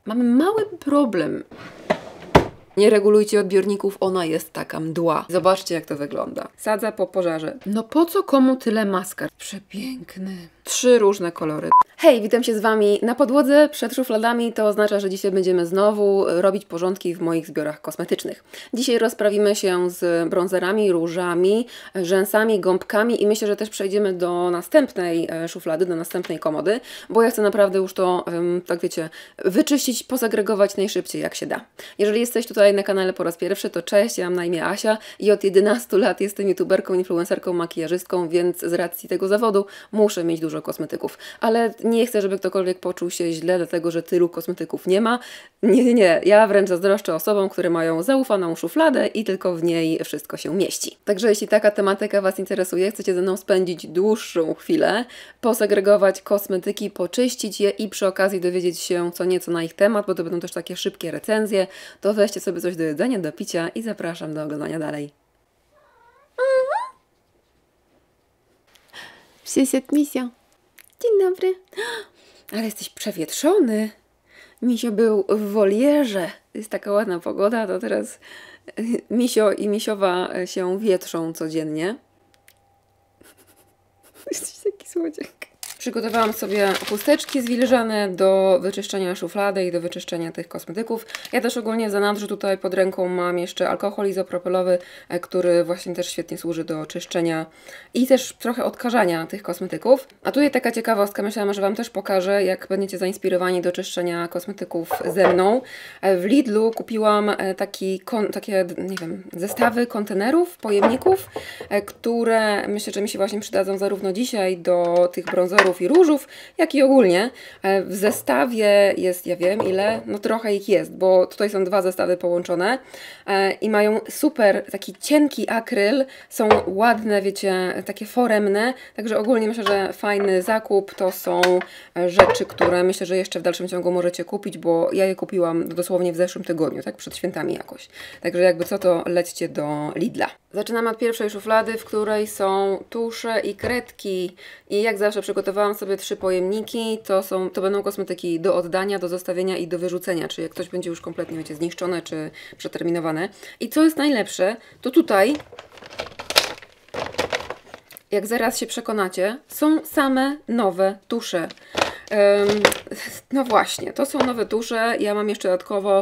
Mamy mały problem. Nie regulujcie odbiorników, ona jest taka mdła. Zobaczcie, jak to wygląda. Sadza po pożarze. No po co komu tyle maskar? Przepiękny. 3 różne kolory. Hej, witam się z Wami na podłodze przed szufladami. To oznacza, że dzisiaj będziemy znowu robić porządki w moich zbiorach kosmetycznych. Dzisiaj rozprawimy się z bronzerami, różami, rzęsami, gąbkami i myślę, że też przejdziemy do następnej szuflady, do następnej komody, bo ja chcę naprawdę już to, tak wiecie, wyczyścić, pozagregować najszybciej jak się da. Jeżeli jesteś tutaj na kanale po raz pierwszy, to cześć, ja mam na imię Asia i od 11 lat jestem youtuberką, influencerką, makijażystką, więc z racji tego zawodu muszę mieć dużo kosmetyków. Ale nie chcę, żeby ktokolwiek poczuł się źle, dlatego że tylu kosmetyków nie ma. Nie. Ja wręcz zazdroszczę osobom, które mają zaufaną szufladę i tylko w niej wszystko się mieści. Także jeśli taka tematyka Was interesuje, chcecie ze mną spędzić dłuższą chwilę, posegregować kosmetyki, poczyścić je i przy okazji dowiedzieć się co nieco na ich temat, bo to będą też takie szybkie recenzje, to weźcie sobie coś do jedzenia, do picia i zapraszam do oglądania dalej. Przyszedł Misio. Dzień dobry. Ale jesteś przewietrzony. Misio był w wolierze. Jest taka ładna pogoda, to teraz Misio i Misiowa się wietrzą codziennie. Jesteś taki słodziak. Przygotowałam sobie chusteczki zwilżane do wyczyszczenia szuflady i do wyczyszczenia tych kosmetyków. Ja też ogólnie w zanadrzu tutaj pod ręką mam jeszcze alkohol izopropylowy, który właśnie też świetnie służy do czyszczenia i też trochę odkażania tych kosmetyków. A tutaj taka ciekawostka, myślałam, że Wam też pokażę, jak będziecie zainspirowani do czyszczenia kosmetyków ze mną. W Lidlu kupiłam takie, nie wiem, zestawy kontenerów, pojemników, które myślę, że mi się właśnie przydadzą zarówno dzisiaj do tych brązorów i różów, jak i ogólnie. W zestawie jest, ja wiem ile, no trochę ich jest, bo tutaj są 2 zestawy połączone i mają super taki cienki akryl, są ładne, wiecie, takie foremne, także ogólnie myślę, że fajny zakup. To są rzeczy, które myślę, że jeszcze w dalszym ciągu możecie kupić, bo ja je kupiłam dosłownie w zeszłym tygodniu, tak przed świętami jakoś. Także jakby co, to lećcie do Lidla. Zaczynamy od pierwszej szuflady, w której są tusze i kredki i jak zawsze przygotowałam sobie 3 pojemniki. To będą kosmetyki do oddania, do zostawienia i do wyrzucenia, czyli jak ktoś będzie już kompletnie, wiecie, zniszczone czy przeterminowane. I co jest najlepsze, to tutaj, jak zaraz się przekonacie, są same nowe tusze. No właśnie, to są nowe tusze. Ja mam jeszcze dodatkowo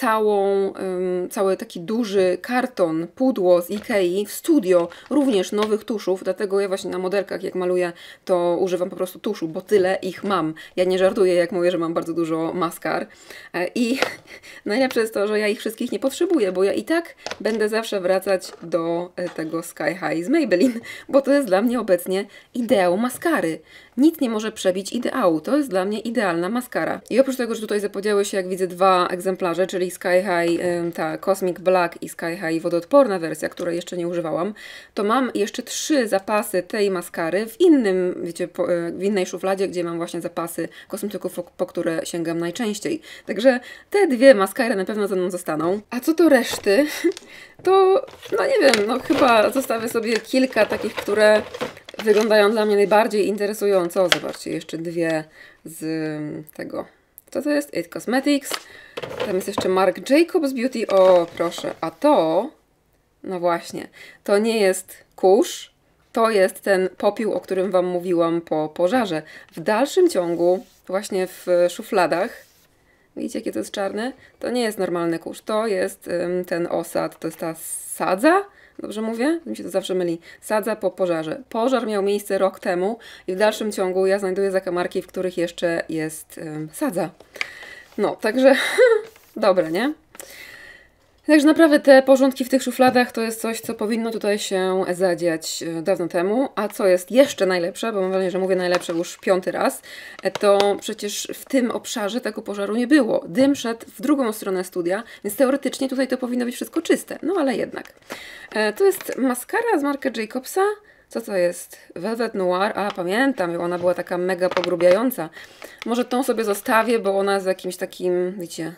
cały taki duży karton, pudło z Ikei w studio, również nowych tuszów, dlatego ja właśnie na modelkach jak maluję, to używam po prostu tuszu, bo tyle ich mam. Ja nie żartuję, jak mówię, że mam bardzo dużo maskar i najlepsze jest to, że ja ich wszystkich nie potrzebuję, bo ja i tak będę zawsze wracać do tego Sky High z Maybelline, bo to jest dla mnie obecnie ideał maskary. Nic nie może przebić ideału. To jest dla mnie idealna maskara. I oprócz tego, że tutaj zapodziały się, jak widzę, 2 egzemplarze, czyli Sky High, ta Cosmic Black i Sky High wodoodporna wersja, której jeszcze nie używałam, to mam jeszcze 3 zapasy tej maskary w innym, wiecie, w innej szufladzie, gdzie mam właśnie zapasy kosmetyków, po które sięgam najczęściej. Także te 2 maskary na pewno ze mną zostaną. A co do reszty, to no nie wiem, no chyba zostawię sobie kilka takich, które wyglądają dla mnie najbardziej interesująco. Zobaczcie, jeszcze 2 z tego. Co to jest? It Cosmetics. Tam jest jeszcze Marc Jacobs Beauty. O, proszę. A to, no właśnie, to nie jest kurz. To jest ten popiół, o którym Wam mówiłam po pożarze. W dalszym ciągu, właśnie w szufladach, widzicie, jakie to jest czarne? To nie jest normalny kurz. To jest ten osad, to jest ta sadza. Dobrze mówię? Mi się to zawsze myli. Sadza po pożarze. Pożar miał miejsce rok temu i w dalszym ciągu ja znajduję zakamarki, w których jeszcze jest sadza. No, także dobre, nie? Także naprawdę te porządki w tych szufladach to jest coś, co powinno tutaj się zadziać dawno temu. A co jest jeszcze najlepsze, bo mam wrażenie, że mówię najlepsze już 5. raz, to przecież w tym obszarze tego pożaru nie było. Dym szedł w drugą stronę studia, więc teoretycznie tutaj to powinno być wszystko czyste. No ale jednak. To jest maskara z Marca Jacobsa. Co to jest? Velvet Noir. A, pamiętam, ona była taka mega pogrubiająca. Może tą sobie zostawię, bo ona jest w jakimś takim, wiecie,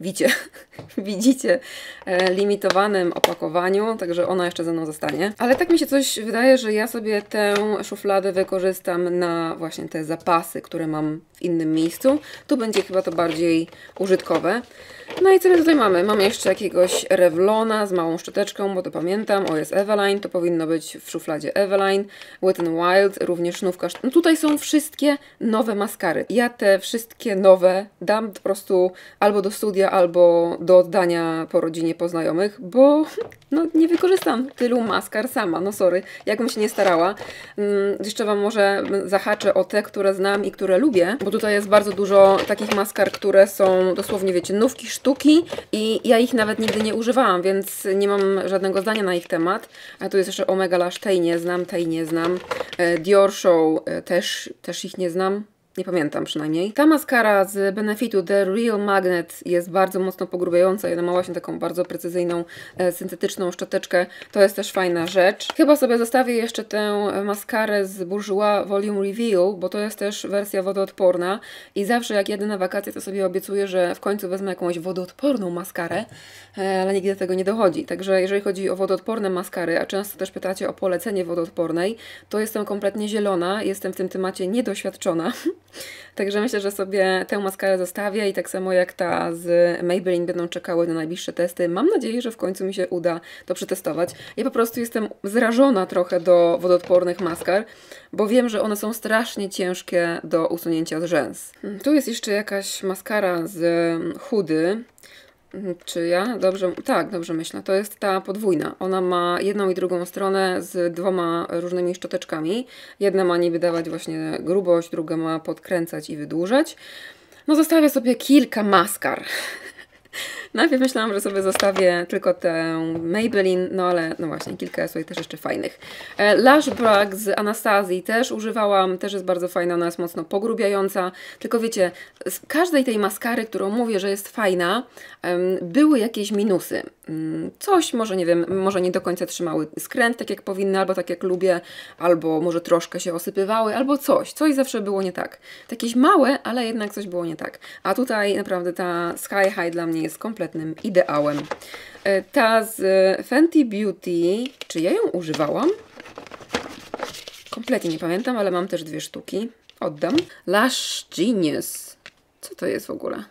widzicie, limitowanym opakowaniu, także ona jeszcze ze mną zostanie. Ale tak mi się coś wydaje, że ja sobie tę szufladę wykorzystam na właśnie te zapasy, które mam w innym miejscu. Tu będzie chyba to bardziej użytkowe. No i co my tutaj mamy? Mamy jeszcze jakiegoś Revlona z małą szczoteczką, bo to pamiętam. O, jest Eveline, to powinno być w szufladzie Eveline. Wet n Wild, również nówka. No tutaj są wszystkie nowe maskary. Ja te wszystkie nowe dam po prostu albo do studia, albo do oddania po rodzinie, po znajomych, bo no, nie wykorzystam tylu maskar sama. No sorry, jakbym się nie starała. Jeszcze Wam może zahaczę o te, które znam i które lubię, bo tutaj jest bardzo dużo takich maskar, które są dosłownie, wiecie, nówki, sztuki i ja ich nawet nigdy nie używałam, więc nie mam żadnego zdania na ich temat. A tu jest jeszcze Omega Lash, tej nie znam. Dior Show też ich nie znam. Nie pamiętam przynajmniej. Ta maskara z Benefitu The Real Magnet jest bardzo mocno pogrubiająca i ona ma właśnie taką bardzo precyzyjną, syntetyczną szczoteczkę. To jest też fajna rzecz. Chyba sobie zostawię jeszcze tę maskarę z Bourjois Volume Reveal, bo to jest też wersja wodoodporna i zawsze jak jadę na wakacje, to sobie obiecuję, że w końcu wezmę jakąś wodoodporną maskarę, ale nigdy do tego nie dochodzi. Także jeżeli chodzi o wodoodporne maskary, a często też pytacie o polecenie wodoodpornej, to jestem kompletnie zielona, jestem w tym temacie niedoświadczona. Także myślę, że sobie tę maskarę zostawię i tak samo jak ta z Maybelline będą czekały na najbliższe testy. Mam nadzieję, że w końcu mi się uda to przetestować. Ja po prostu jestem zrażona trochę do wodoodpornych maskar, bo wiem, że one są strasznie ciężkie do usunięcia z rzęs. Tu jest jeszcze jakaś maskara z Hudy. Czy ja? Dobrze, tak, dobrze myślę. To jest ta podwójna. Ona ma jedną i drugą stronę z dwoma różnymi szczoteczkami. Jedna ma niby dawać właśnie grubość, druga ma podkręcać i wydłużać. No zostawię sobie kilka maskar. Najpierw myślałam, że sobie zostawię tylko tę Maybelline, no ale no właśnie, kilka jest tutaj też jeszcze fajnych. Lash Brag z Anastazji też używałam, też jest bardzo fajna, ona jest mocno pogrubiająca. Tylko wiecie, z każdej tej maskary, którą mówię, że jest fajna, były jakieś minusy. Coś może, nie wiem, może nie do końca trzymały skręt tak jak powinny, albo tak jak lubię, albo może troszkę się osypywały, albo coś zawsze było nie tak. Jakieś małe, ale jednak coś było nie tak. A tutaj naprawdę ta Sky High dla mnie jest kompletnym ideałem. Ta z Fenty Beauty, czy ja ją używałam? Kompletnie nie pamiętam, ale mam też 2 sztuki. Oddam. Lash Genius. Co to jest w ogóle?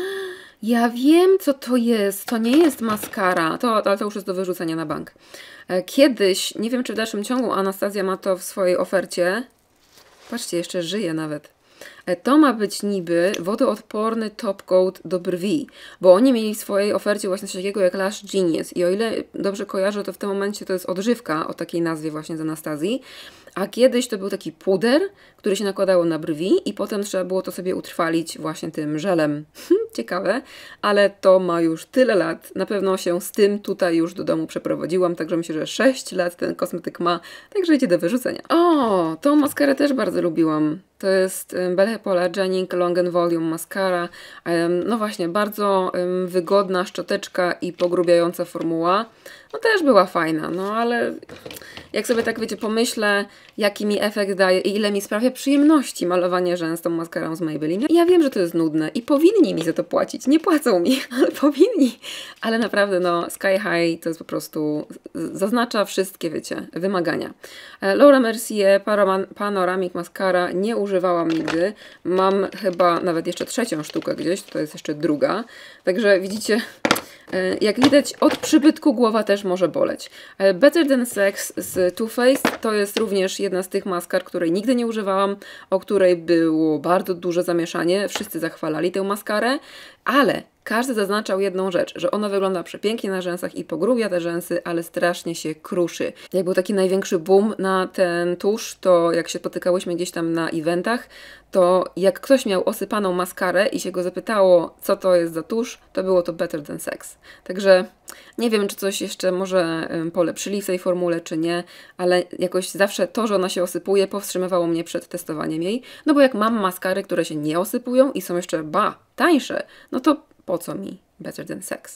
Ja wiem, co to jest. To nie jest maskara. Ale to już jest do wyrzucenia na bank. Kiedyś, nie wiem czy w dalszym ciągu Anastazja ma to w swojej ofercie. Patrzcie, jeszcze żyje nawet. To ma być niby wodoodporny top coat do brwi, bo oni mieli w swojej ofercie właśnie coś takiego jak Lash Genius i o ile dobrze kojarzę, to w tym momencie to jest odżywka o takiej nazwie właśnie z Anastazji, a kiedyś to był taki puder, który się nakładało na brwi i potem trzeba było to sobie utrwalić właśnie tym żelem. Ciekawe, ale to ma już tyle lat. Na pewno się z tym tutaj już do domu przeprowadziłam, także myślę, że 6 lat ten kosmetyk ma, także idzie do wyrzucenia. O, tą maskarę też bardzo lubiłam. To jest Belle Polagenic Long and Volume Mascara. No właśnie, bardzo wygodna szczoteczka i pogrubiająca formuła. No też była fajna, no ale jak sobie tak wiecie, pomyślę, jaki mi efekt daje i ile mi sprawia przyjemności malowanie rzęs tą maskarą z Maybelline. Ja wiem, że to jest nudne i powinni mi za to płacić. Nie płacą mi, ale powinni. Ale naprawdę, no, Sky High to jest po prostu, zaznacza wszystkie, wiecie, wymagania. Laura Mercier Panoramic Mascara nie używałam nigdy. Mam chyba nawet jeszcze 3. sztukę gdzieś, to jest jeszcze 2. Także widzicie, jak widać, od przybytku głowa też może boleć. Better Than Sex z Too Faced to jest również jedna z tych maskar, której nigdy nie używałam, o której było bardzo duże zamieszanie. Wszyscy zachwalali tę maskarę, ale każdy zaznaczał jedną rzecz, że ona wygląda przepięknie na rzęsach i pogrubia te rzęsy, ale strasznie się kruszy. Jak był taki największy boom na ten tusz, to jak się spotykałyśmy gdzieś tam na eventach, to jak ktoś miał osypaną maskarę i się go zapytało, co to jest za tusz, to było to Better Than Sex. Także nie wiem, czy coś jeszcze może polepszyli w tej formule, czy nie, ale jakoś zawsze to, że ona się osypuje, powstrzymywało mnie przed testowaniem jej. No bo jak mam maskary, które się nie osypują i są jeszcze, tańsze, no to po co mi Better Than Sex?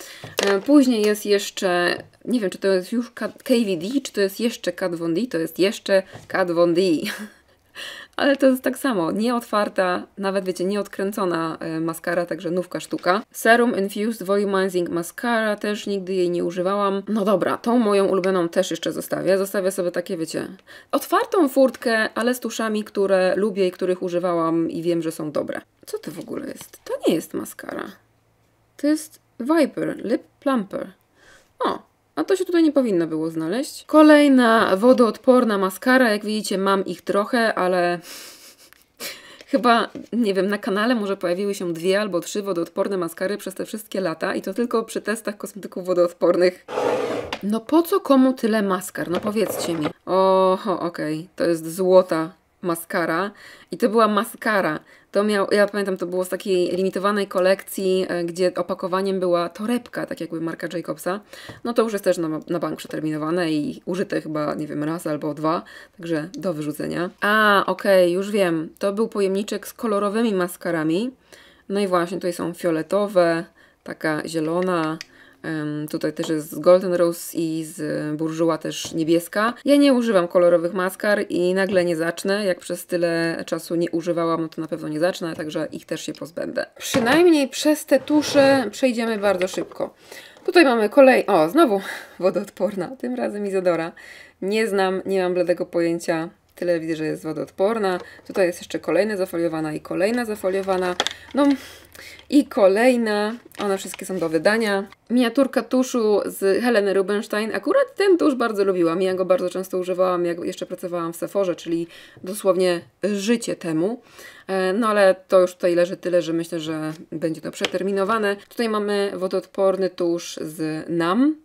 Później jest jeszcze, nie wiem, czy to jest już KVD, czy to jest jeszcze Kat Von D, to jest jeszcze Kat Von D. Ale to jest tak samo, nieotwarta, nawet wiecie, nieodkręcona maskara, także nówka sztuka. Serum Infused Volumizing Mascara, też nigdy jej nie używałam. No dobra, tą moją ulubioną też jeszcze zostawię. Zostawię sobie takie, wiecie, otwartą furtkę, ale z tuszami, które lubię i których używałam i wiem, że są dobre. Co to w ogóle jest? To nie jest maskara. To jest Viper Lip Plumper. O, a to się tutaj nie powinno było znaleźć. Kolejna wodoodporna maskara. Jak widzicie, mam ich trochę, ale chyba, nie wiem, na kanale może pojawiły się 2 albo 3 wodoodporne maskary przez te wszystkie lata i to tylko przy testach kosmetyków wodoodpornych. No po co komu tyle maskar? No powiedzcie mi. Oho, okej. To jest złota maskara i to była maskara. Ja pamiętam, to było z takiej limitowanej kolekcji, gdzie opakowaniem była torebka, tak jakby marka Jacobsa. No to już jest też na bank przeterminowane i użyte chyba, nie wiem, raz albo 2, także do wyrzucenia. A, okej, już wiem. To był pojemniczek z kolorowymi maskarami. No i właśnie, tutaj są fioletowe, taka zielona. Tutaj też jest z Golden Rose i z Bourjois też niebieska. Ja nie używam kolorowych maskar i nagle nie zacznę. Jak przez tyle czasu nie używałam, no to na pewno nie zacznę, także ich też się pozbędę. Przynajmniej przez te tusze przejdziemy bardzo szybko. Tutaj mamy o, znowu wodoodporna, tym razem Izodora. Nie znam, nie mam bladego pojęcia. Tyle widzę, że jest wodoodporna. Tutaj jest jeszcze kolejna zafoliowana i kolejna zafoliowana. No i kolejna. One wszystkie są do wydania. Miniaturka tuszu z Heleny Rubinstein. Akurat ten tusz bardzo lubiłam. Ja go bardzo często używałam, jak jeszcze pracowałam w Sephorze, czyli dosłownie życie temu. No ale to już tutaj leży tyle, że myślę, że będzie to przeterminowane. Tutaj mamy wodoodporny tusz z NAM.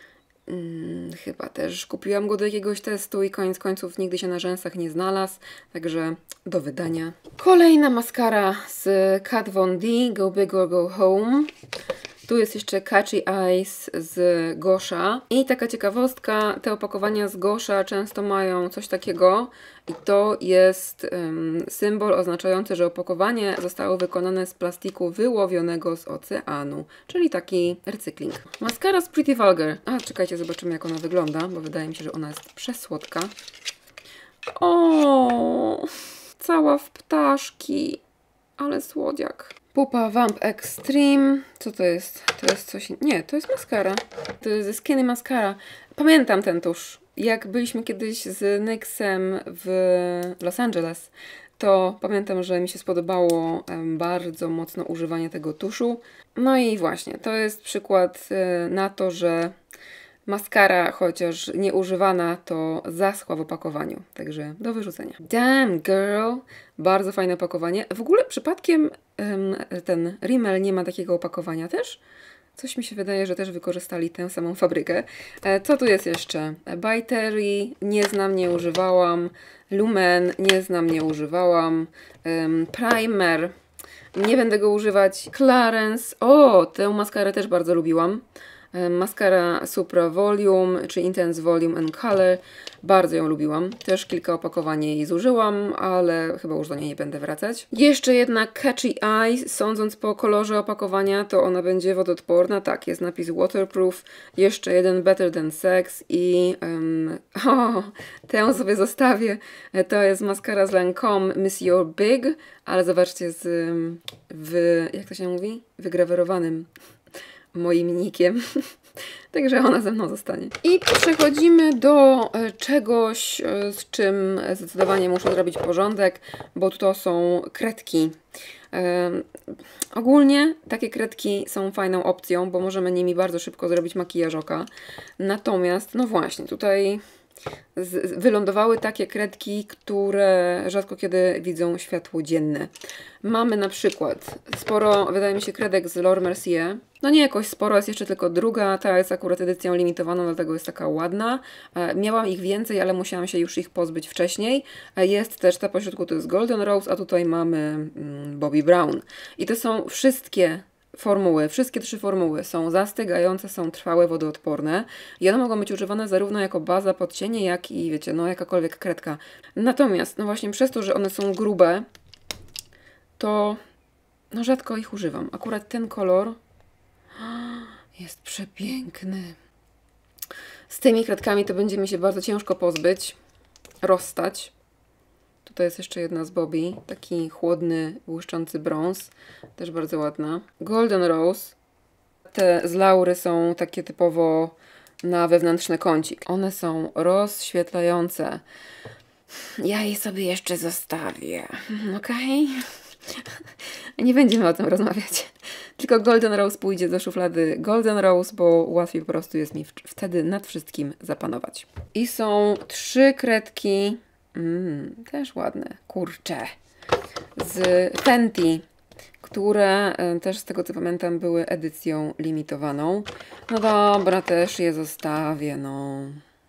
Chyba też kupiłam go do jakiegoś testu i koniec końców nigdy się na rzęsach nie znalazł, także do wydania. Kolejna maskara z Kat Von D, Go Big or Go Home. Tu jest jeszcze Catchy Eyes z Gosha. I taka ciekawostka, te opakowania z Gosha często mają coś takiego i to jest symbol oznaczający, że opakowanie zostało wykonane z plastiku wyłowionego z oceanu, czyli taki recykling. Maskara z Pretty Vulgar. A, czekajcie, zobaczymy jak ona wygląda, bo wydaje mi się, że ona jest przesłodka. O, cała w ptaszki, ale słodziak. Pupa Vamp Extreme. Co to jest? To jest coś... Nie, to jest maskara. To jest Skinny Mascara. Pamiętam ten tusz. Jak byliśmy kiedyś z NYX-em w Los Angeles, to pamiętam, że mi się spodobało bardzo mocno używanie tego tuszu. No i właśnie, to jest przykład na to, że maskara, chociaż nieużywana, to zaschła w opakowaniu. Także do wyrzucenia. Damn girl! Bardzo fajne opakowanie. W ogóle przypadkiem ten Rimmel nie ma takiego opakowania też? Coś mi się wydaje, że też wykorzystali tę samą fabrykę. Co tu jest jeszcze? By Terry, nie znam, nie używałam. Lumen, nie znam, nie używałam. Primer, nie będę go używać. Clarence, o, tę maskarę też bardzo lubiłam. Maskara Supra Volume, czy Intense Volume and Color. Bardzo ją lubiłam. Też kilka opakowań jej zużyłam, ale chyba już do niej nie będę wracać. Jeszcze jedna Catchy Eyes. Sądząc po kolorze opakowania, to ona będzie wodoodporna. Tak, jest napis waterproof. Jeszcze jeden Better Than Sex i tę sobie zostawię. To jest maskara z Lancome Miss Your Big, ale zobaczcie jak to się mówi? Wygrawerowanym moim nikiem. Także ona ze mną zostanie. I przechodzimy do czegoś, z czym zdecydowanie muszę zrobić porządek, bo to są kredki. Ogólnie takie kredki są fajną opcją, bo możemy nimi bardzo szybko zrobić makijaż oka. Natomiast, no właśnie, tutaj wylądowały takie kredki, które rzadko kiedy widzą światło dzienne. Mamy na przykład sporo, wydaje mi się, kredek z Laura Mercier. No nie jakoś sporo, jest jeszcze tylko druga, ta jest akurat edycją limitowaną, dlatego jest taka ładna. Miałam ich więcej, ale musiałam się już ich pozbyć wcześniej. Jest też ta pośrodku, to jest Golden Rose, a tutaj mamy Bobbi Brown. I to są wszystkie formuły, wszystkie 3 formuły są zastygające, są trwałe, wodoodporne i one mogą być używane zarówno jako baza pod cienie, jak i, wiecie, no jakakolwiek kredka. Natomiast, no właśnie przez to, że one są grube, to no rzadko ich używam. Akurat ten kolor jest przepiękny. Z tymi kredkami to będzie mi się bardzo ciężko pozbyć, rozstać. Tutaj jest jeszcze jedna z Bobbi. Taki chłodny, błyszczący brąz. Też bardzo ładna. Golden Rose. Te z Laury są takie typowo na wewnętrzny kącik. One są rozświetlające. Ja je sobie jeszcze zostawię. Okej? Nie będziemy o tym rozmawiać. Tylko Golden Rose pójdzie do szuflady Golden Rose, bo łatwiej po prostu jest mi wtedy nad wszystkim zapanować. I są 3 kredki. Też ładne. Kurczę. Z Fenty, które też z tego co pamiętam były edycją limitowaną. No dobra, też je zostawię, no.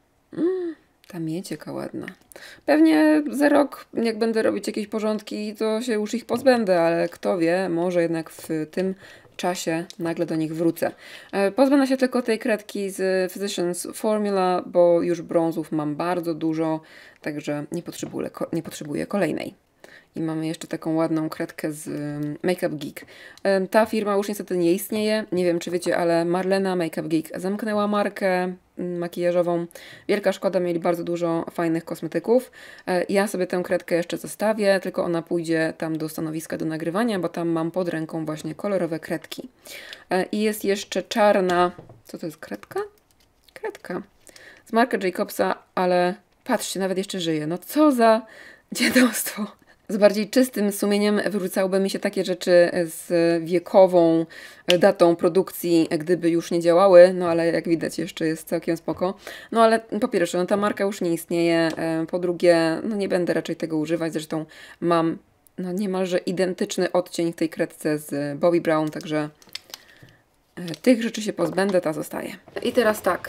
Ta miedź jaka ładna. Pewnie za rok, jak będę robić jakieś porządki, to się już ich pozbędę, ale kto wie, może jednak w tym czasie nagle do nich wrócę. Pozbędę się tylko tej kredki z Physicians Formula, bo już brązów mam bardzo dużo, także nie potrzebuję kolejnej. I mamy jeszcze taką ładną kredkę z Makeup Geek. Ta firma już niestety nie istnieje. Nie wiem, czy wiecie, ale Marlena Makeup Geek zamknęła markę makijażową. Wielka szkoda, mieli bardzo dużo fajnych kosmetyków. Ja sobie tę kredkę jeszcze zostawię, tylko ona pójdzie tam do stanowiska do nagrywania, bo tam mam pod ręką właśnie kolorowe kredki. I jest jeszcze czarna... Co to jest? Kredka? Kredka. Z Marca Jacobsa, ale patrzcie, nawet jeszcze żyje. No co za dziadostwo. Z bardziej czystym sumieniem wyrzucałyby mi się takie rzeczy z wiekową datą produkcji, gdyby już nie działały, no ale jak widać jeszcze jest całkiem spoko. No ale po pierwsze, no ta marka już nie istnieje, po drugie, no nie będę raczej tego używać, zresztą mam no niemalże identyczny odcień w tej kredce z Bobbi Brown, także tych rzeczy się pozbędę, ta zostaje. I teraz tak,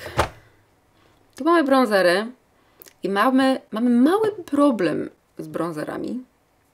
tu mamy brązery i mamy mały problem z brązerami.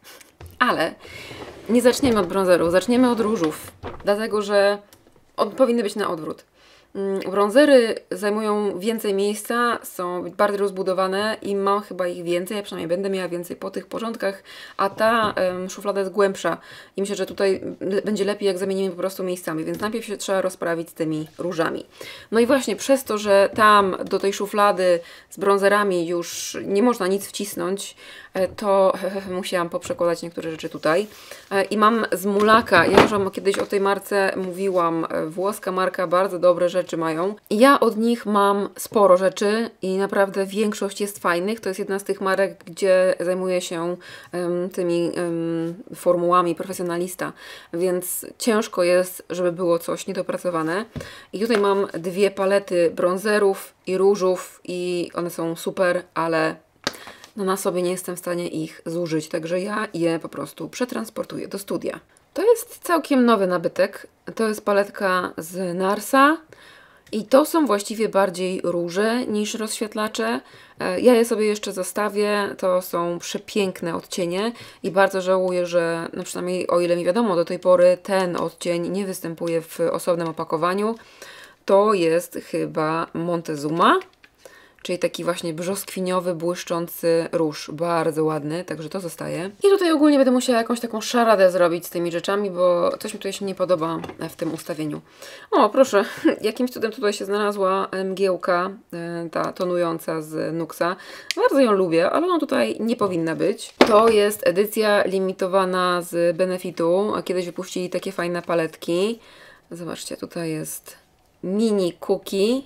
Ale nie zaczniemy od brązerów, zaczniemy od różów, dlatego że powinny być na odwrót. Brązery zajmują więcej miejsca, są bardziej rozbudowane i mam chyba ich więcej, ja przynajmniej będę miała więcej po tych porządkach, a ta szuflada jest głębsza i myślę, że tutaj będzie lepiej, jak zamienimy po prostu miejscami, więc najpierw się trzeba rozprawić z tymi różami. No i właśnie przez to, że tam do tej szuflady z brązerami już nie można nic wcisnąć, to musiałam poprzekładać niektóre rzeczy tutaj. I mam z Mulaka, ja już Wam kiedyś o tej marce mówiłam, włoska marka, bardzo dobre rzeczy mają. I ja od nich mam sporo rzeczy i naprawdę większość jest fajnych. To jest jedna z tych marek, gdzie zajmuję się tymi formułami profesjonalista, więc ciężko jest, żeby było coś niedopracowane. I tutaj mam 2 palety brązerów i różów i one są super, ale no na sobie nie jestem w stanie ich zużyć, także ja je po prostu przetransportuję do studia. To jest całkiem nowy nabytek. To jest paletka z Narsa i to są właściwie bardziej róże niż rozświetlacze. Ja je sobie jeszcze zostawię. To są przepiękne odcienie i bardzo żałuję, że no przynajmniej o ile mi wiadomo do tej pory ten odcień nie występuje w osobnym opakowaniu. To jest chyba Montezuma. Czyli taki właśnie brzoskwiniowy, błyszczący róż. Bardzo ładny, także to zostaje. I tutaj ogólnie będę musiała jakąś taką szaradę zrobić z tymi rzeczami, bo coś mi tutaj się nie podoba w tym ustawieniu. O, proszę, jakimś cudem tutaj się znalazła mgiełka, ta tonująca z Nuxa. Bardzo ją lubię, ale ona tutaj nie powinna być. To jest edycja limitowana z Benefitu. Kiedyś wypuścili takie fajne paletki. Zobaczcie, tutaj jest mini cookie.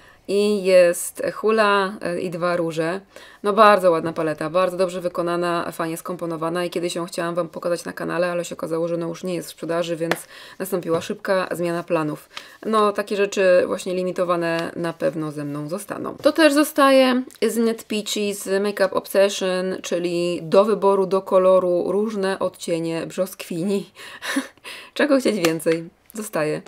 I jest hula i 2 róże. No bardzo ładna paleta, bardzo dobrze wykonana, fajnie skomponowana i kiedyś ją chciałam Wam pokazać na kanale, ale się okazało, że no już nie jest w sprzedaży, więc nastąpiła szybka zmiana planów. No takie rzeczy właśnie limitowane na pewno ze mną zostaną. To też zostaje Isn't It Peachy z Makeup Obsession, czyli do wyboru, do koloru, różne odcienie brzoskwini. Czego chcieć więcej? Zostaje.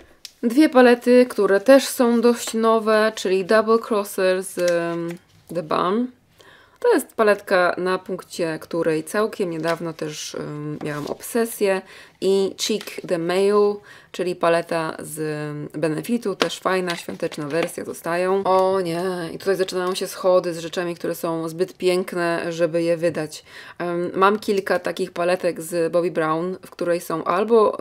2 palety, które też są dość nowe, czyli Double Crosser z The Balm. To jest paletka, na punkcie której całkiem niedawno też miałam obsesję. I Cheek The Male, czyli paleta z Benefitu, też fajna, świąteczna wersja, zostają. O nie, i tutaj zaczynają się schody z rzeczami, które są zbyt piękne, żeby je wydać. Mam kilka takich paletek z Bobbi Brown, w której są albo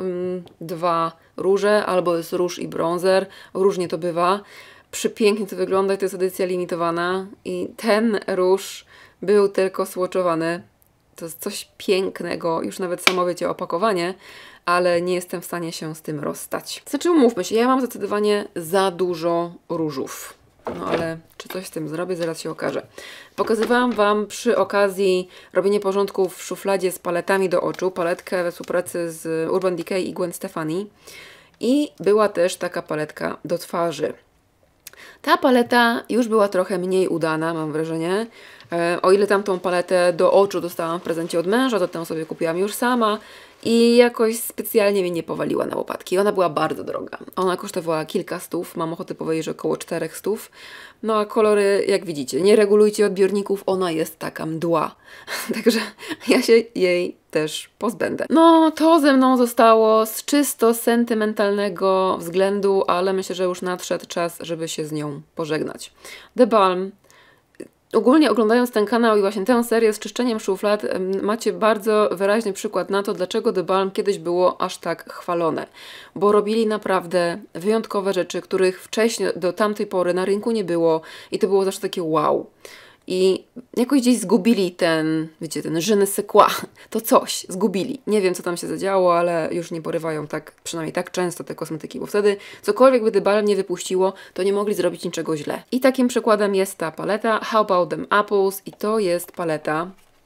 2 róże, albo jest róż i brązer. Różnie to bywa. Przepięknie to wygląda i to jest edycja limitowana. I ten róż był tylko swatchowany. To jest coś pięknego, już nawet samo wiecie opakowanie, ale nie jestem w stanie się z tym rozstać. Znaczy umówmy się, ja mam zdecydowanie za dużo różów. No ale czy coś z tym zrobię? Zaraz się okaże. Pokazywałam Wam przy okazji robienia porządków w szufladzie z paletami do oczu, paletkę we współpracy z Urban Decay i Gwen Stefani. I była też taka paletka do twarzy. Ta paleta już była trochę mniej udana, mam wrażenie. O ile tamtą paletę do oczu dostałam w prezencie od męża, to tę sobie kupiłam już sama i jakoś specjalnie mnie nie powaliła na łopatki. Ona była bardzo droga. Ona kosztowała kilka stów, mam ochotę powiedzieć, że około 400. No a kolory, jak widzicie, nie regulujcie odbiorników, ona jest taka mdła. Także ja się jej też pozbędę. No, to ze mną zostało z czysto sentymentalnego względu, ale myślę, że już nadszedł czas, żeby się z nią pożegnać. The Balm. Ogólnie oglądając ten kanał i właśnie tę serię z czyszczeniem szuflad, macie bardzo wyraźny przykład na to, dlaczego The Balm kiedyś było aż tak chwalone. Bo robili naprawdę wyjątkowe rzeczy, których wcześniej do tamtej pory na rynku nie było i to było zawsze takie wow. I jakoś gdzieś zgubili ten, wiecie, ten je ne sais quoi, to coś, zgubili. Nie wiem, co tam się zadziało, ale już nie porywają tak, przynajmniej tak często te kosmetyki, bo wtedy cokolwiek by The Balm nie wypuściło, to nie mogli zrobić niczego źle. I takim przykładem jest ta paleta How About Them Apples i to jest paleta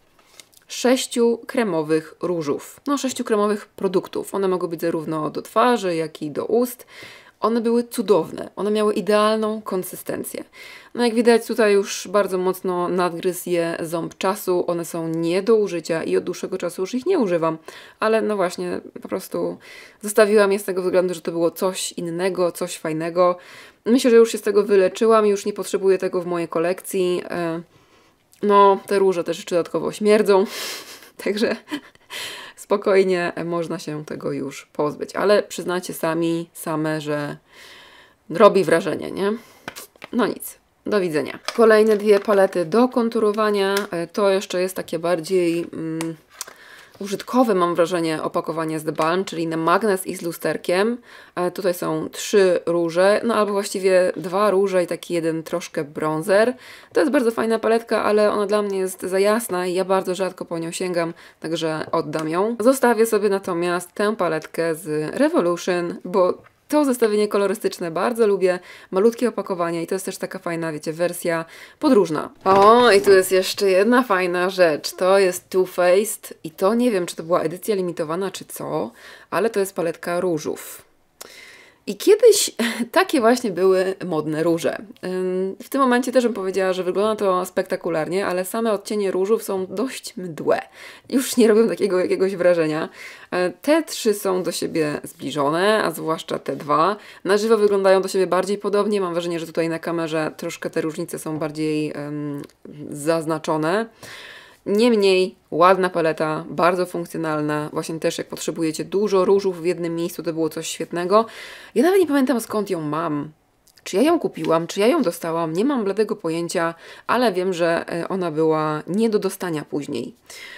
6 kremowych różów. No, 6 kremowych produktów. One mogą być zarówno do twarzy, jak i do ust. One były cudowne. One miały idealną konsystencję. No jak widać tutaj już bardzo mocno nadgryzł je ząb czasu. One są nie do użycia i od dłuższego czasu już ich nie używam. Ale no właśnie, po prostu zostawiłam je z tego względu, że to było coś innego, coś fajnego. Myślę, że już się z tego wyleczyłam i już nie potrzebuję tego w mojej kolekcji. No, te róże też jeszcze dodatkowo śmierdzą. Także spokojnie można się tego już pozbyć. Ale przyznacie same, że robi wrażenie, nie? No nic. Do widzenia. Kolejne 2 palety do konturowania. To jeszcze jest takie bardziej użytkowe, mam wrażenie, opakowanie z The Balm, czyli na magnes i z lusterkiem. Tutaj są 3 róże, no albo właściwie 2 róże i taki jeden troszkę bronzer. To jest bardzo fajna paletka, ale ona dla mnie jest za jasna i ja bardzo rzadko po nią sięgam, także oddam ją. Zostawię sobie natomiast tę paletkę z Revolution, bo to zestawienie kolorystyczne bardzo lubię, malutkie opakowanie i to jest też taka fajna, wiecie, wersja podróżna. O, i tu jest jeszcze jedna fajna rzecz, to jest Too Faced i to nie wiem, czy to była edycja limitowana, czy co, ale to jest paletka różów. I kiedyś takie właśnie były modne róże. W tym momencie też bym powiedziała, że wygląda to spektakularnie, ale same odcienie różów są dość mdłe. Już nie robią takiego jakiegoś wrażenia. Te 3 są do siebie zbliżone, a zwłaszcza te 2. Na żywo wyglądają do siebie bardziej podobnie. Mam wrażenie, że tutaj na kamerze troszkę te różnice są bardziej zaznaczone. Niemniej ładna paleta, bardzo funkcjonalna, właśnie też jak potrzebujecie dużo różów w jednym miejscu, to było coś świetnego. Ja nawet nie pamiętam, skąd ją mam. Czy ja ją kupiłam, czy ja ją dostałam, nie mam bladego pojęcia, ale wiem, że ona była nie do dostania później.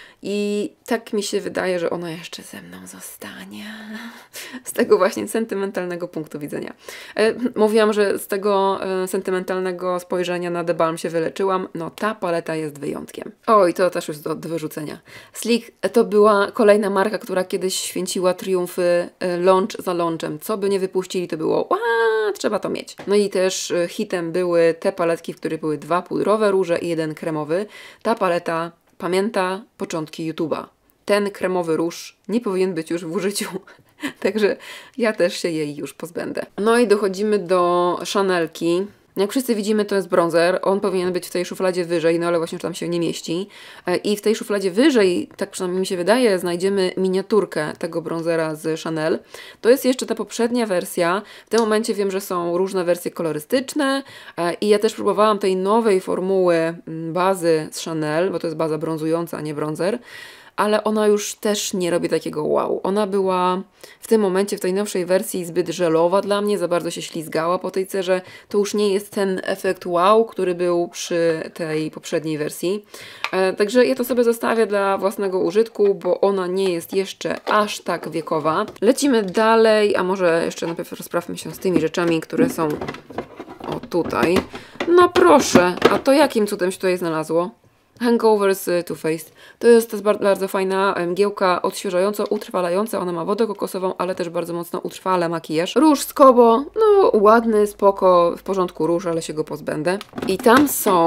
I tak mi się wydaje, że ona jeszcze ze mną zostanie. Z tego właśnie sentymentalnego punktu widzenia. Mówiłam, że z tego sentymentalnego spojrzenia na The Balm się wyleczyłam. No ta paleta jest wyjątkiem. Oj, to też już do wyrzucenia. Sleek to była kolejna marka, która kiedyś święciła triumfy launch za launchem. Co by nie wypuścili, to było trzeba to mieć. No i też hitem były te paletki, w których były 2 pudrowe róże i 1 kremowy. Ta paleta pamięta początki YouTube'a. Ten kremowy róż nie powinien być już w użyciu, także ja też się jej już pozbędę. No i dochodzimy do Chanelki. Jak wszyscy widzimy, to jest bronzer. On powinien być w tej szufladzie wyżej, no ale właśnie tam się nie mieści. I w tej szufladzie wyżej, tak przynajmniej mi się wydaje, znajdziemy miniaturkę tego bronzera z Chanel. To jest jeszcze ta poprzednia wersja. W tym momencie wiem, że są różne wersje kolorystyczne i ja też próbowałam tej nowej formuły bazy z Chanel, bo to jest baza brązująca, a nie bronzer. Ale ona już też nie robi takiego wow. Ona była w tym momencie, w tej nowszej wersji zbyt żelowa dla mnie, za bardzo się ślizgała po tej cerze. To już nie jest ten efekt wow, który był przy tej poprzedniej wersji. Także ja to sobie zostawię dla własnego użytku, bo ona nie jest jeszcze aż tak wiekowa. Lecimy dalej, a może jeszcze najpierw rozprawmy się z tymi rzeczami, które są o tutaj. No proszę, a to jakim cudem się tutaj znalazło? Hangover z Too Faced. To jest bardzo fajna mgiełka odświeżająca, utrwalająca. Ona ma wodę kokosową, ale też bardzo mocno utrwala makijaż. Róż z Kobo, no ładny, spoko, w porządku róż, ale się go pozbędę. I tam są...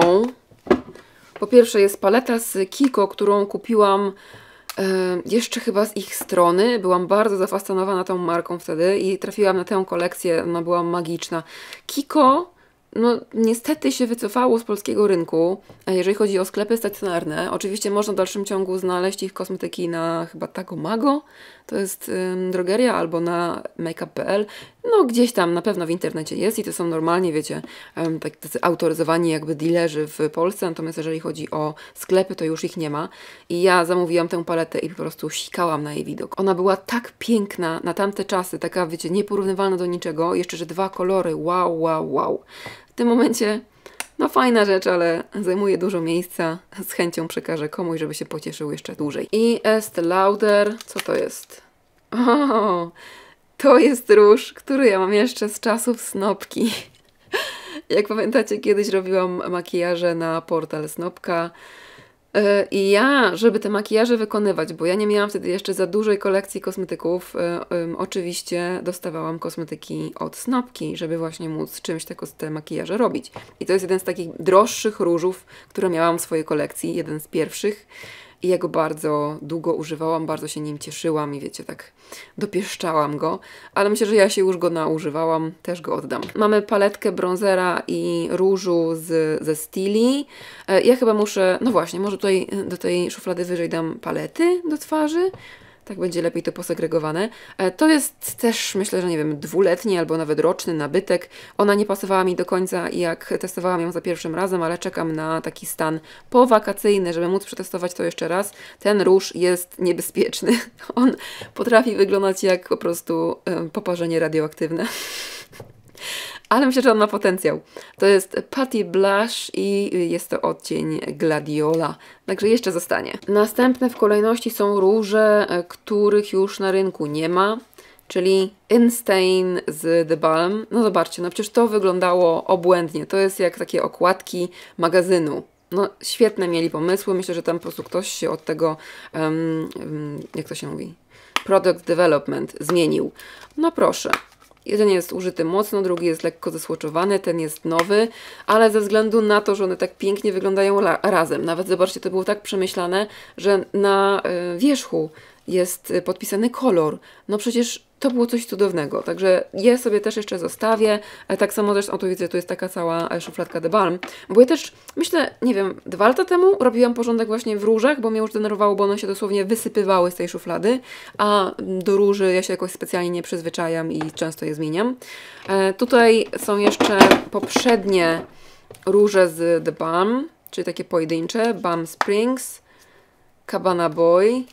Po pierwsze jest paleta z Kiko, którą kupiłam jeszcze chyba z ich strony. Byłam bardzo zafascynowana tą marką wtedy i trafiłam na tę kolekcję, ona była magiczna. Kiko, no niestety się wycofało z polskiego rynku, jeżeli chodzi o sklepy stacjonarne. Oczywiście można w dalszym ciągu znaleźć ich kosmetyki na chyba Tagomago, to jest drogeria, albo na makeup.pl. No gdzieś tam na pewno w internecie jest i to są normalnie, wiecie, tacy autoryzowani jakby dealerzy w Polsce, natomiast jeżeli chodzi o sklepy, to już ich nie ma. I ja zamówiłam tę paletę i po prostu sikałam na jej widok. Ona była tak piękna na tamte czasy, taka, wiecie, nieporównywalna do niczego. Jeszcze, że 2 kolory, wow, wow, wow. W tym momencie, no fajna rzecz, ale zajmuje dużo miejsca. Z chęcią przekażę komuś, żeby się pocieszył jeszcze dłużej. I Estée Lauder, co to jest? O, to jest róż, który ja mam jeszcze z czasów Snopki. Jak pamiętacie, kiedyś robiłam makijaże na portal Snopka. I ja, żeby te makijaże wykonywać, bo ja nie miałam wtedy jeszcze za dużej kolekcji kosmetyków, oczywiście dostawałam kosmetyki od Snopki, żeby właśnie móc czymś te makijaże robić. I to jest jeden z takich droższych różów, które miałam w swojej kolekcji, jeden z pierwszych. I ja go bardzo długo używałam, bardzo się nim cieszyłam i wiecie, tak dopieszczałam go. Ale myślę, że ja się już go naużywałam, też go oddam. Mamy paletkę bronzera i różu ze Stili. Ja chyba muszę, no właśnie, może tutaj do tej szuflady wyżej dam palety do twarzy. Tak będzie lepiej to posegregowane. To jest też, myślę, że nie wiem, 2-letni albo nawet roczny nabytek. Ona nie pasowała mi do końca, jak testowałam ją za pierwszym razem, ale czekam na taki stan powakacyjny, żeby móc przetestować to jeszcze raz. Ten róż jest niebezpieczny. On potrafi wyglądać jak po prostu poparzenie radioaktywne. Ale myślę, że on ma potencjał. To jest Putty Blush i jest to odcień Gladiola. Także jeszcze zostanie. Następne w kolejności są róże, których już na rynku nie ma. Czyli Instain z The Balm. No zobaczcie, no przecież to wyglądało obłędnie. To jest jak takie okładki magazynu. No świetne mieli pomysły. Myślę, że tam po prostu ktoś się od tego, jak to się mówi? Product Development zmienił. No proszę. Jeden jest użyty mocno, drugi jest lekko zesłoczowany, ten jest nowy, ale ze względu na to, że one tak pięknie wyglądają razem. Nawet zobaczcie, to było tak przemyślane, że na wierzchu jest podpisany kolor. No przecież to było coś cudownego, także je sobie też jeszcze zostawię. Tak samo zresztą, tu widzę, tu jest taka cała szufladka The Balm, bo ja też, myślę, nie wiem, 2 lata temu robiłam porządek właśnie w różach, bo mnie już denerwowało, bo one się dosłownie wysypywały z tej szuflady, a do róży ja się jakoś specjalnie nie przyzwyczajam i często je zmieniam. Tutaj są jeszcze poprzednie róże z The Balm, czyli takie pojedyncze, Balm Springs, Cabana Boy.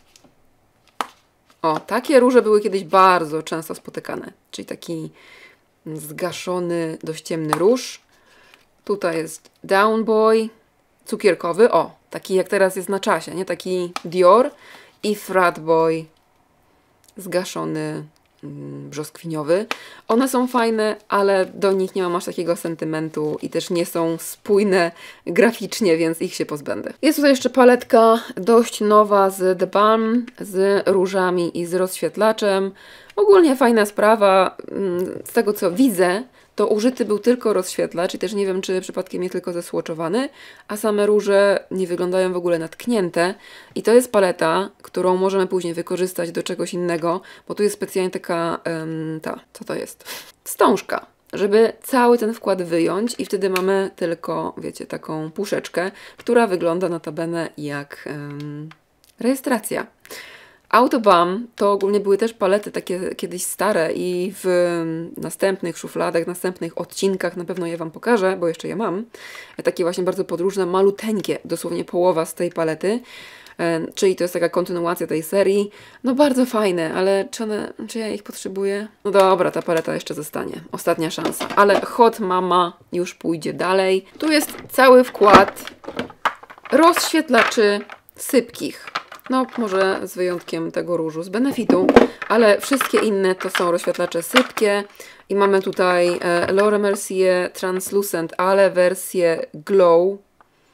O, takie róże były kiedyś bardzo często spotykane, czyli taki zgaszony, dość ciemny róż. Tutaj jest Down Boy, cukierkowy, o, taki jak teraz jest na czasie, nie? Taki Dior i Frat Boy, zgaszony, brzoskwiniowy. One są fajne, ale do nich nie mam aż takiego sentymentu i też nie są spójne graficznie, więc ich się pozbędę. Jest tutaj jeszcze paletka dość nowa z The Balm, z różami i z rozświetlaczem. Ogólnie fajna sprawa. Z tego co widzę, to użyty był tylko rozświetlacz i też nie wiem, czy przypadkiem jest tylko zesłoczowany, a same róże nie wyglądają w ogóle natknięte. I to jest paleta, którą możemy później wykorzystać do czegoś innego, bo tu jest specjalnie taka, co to jest? Wstążka, żeby cały ten wkład wyjąć i wtedy mamy tylko, wiecie, taką puszeczkę, która wygląda notabene jak rejestracja. Autobalm to ogólnie były też palety takie kiedyś stare i w następnych szufladach, następnych odcinkach na pewno je Wam pokażę, bo jeszcze je mam. Takie właśnie bardzo podróżne, maluteńkie, dosłownie połowa z tej palety. Czyli to jest taka kontynuacja tej serii. No bardzo fajne, ale czy ja ich potrzebuję? No dobra, ta paleta jeszcze zostanie. Ostatnia szansa. Ale Hot Mama już pójdzie dalej. Tu jest cały wkład rozświetlaczy sypkich. No, może z wyjątkiem tego różu z Benefitu, ale wszystkie inne to są rozświetlacze sypkie. I mamy tutaj Laura Mercier Translucent, ale wersję Glow.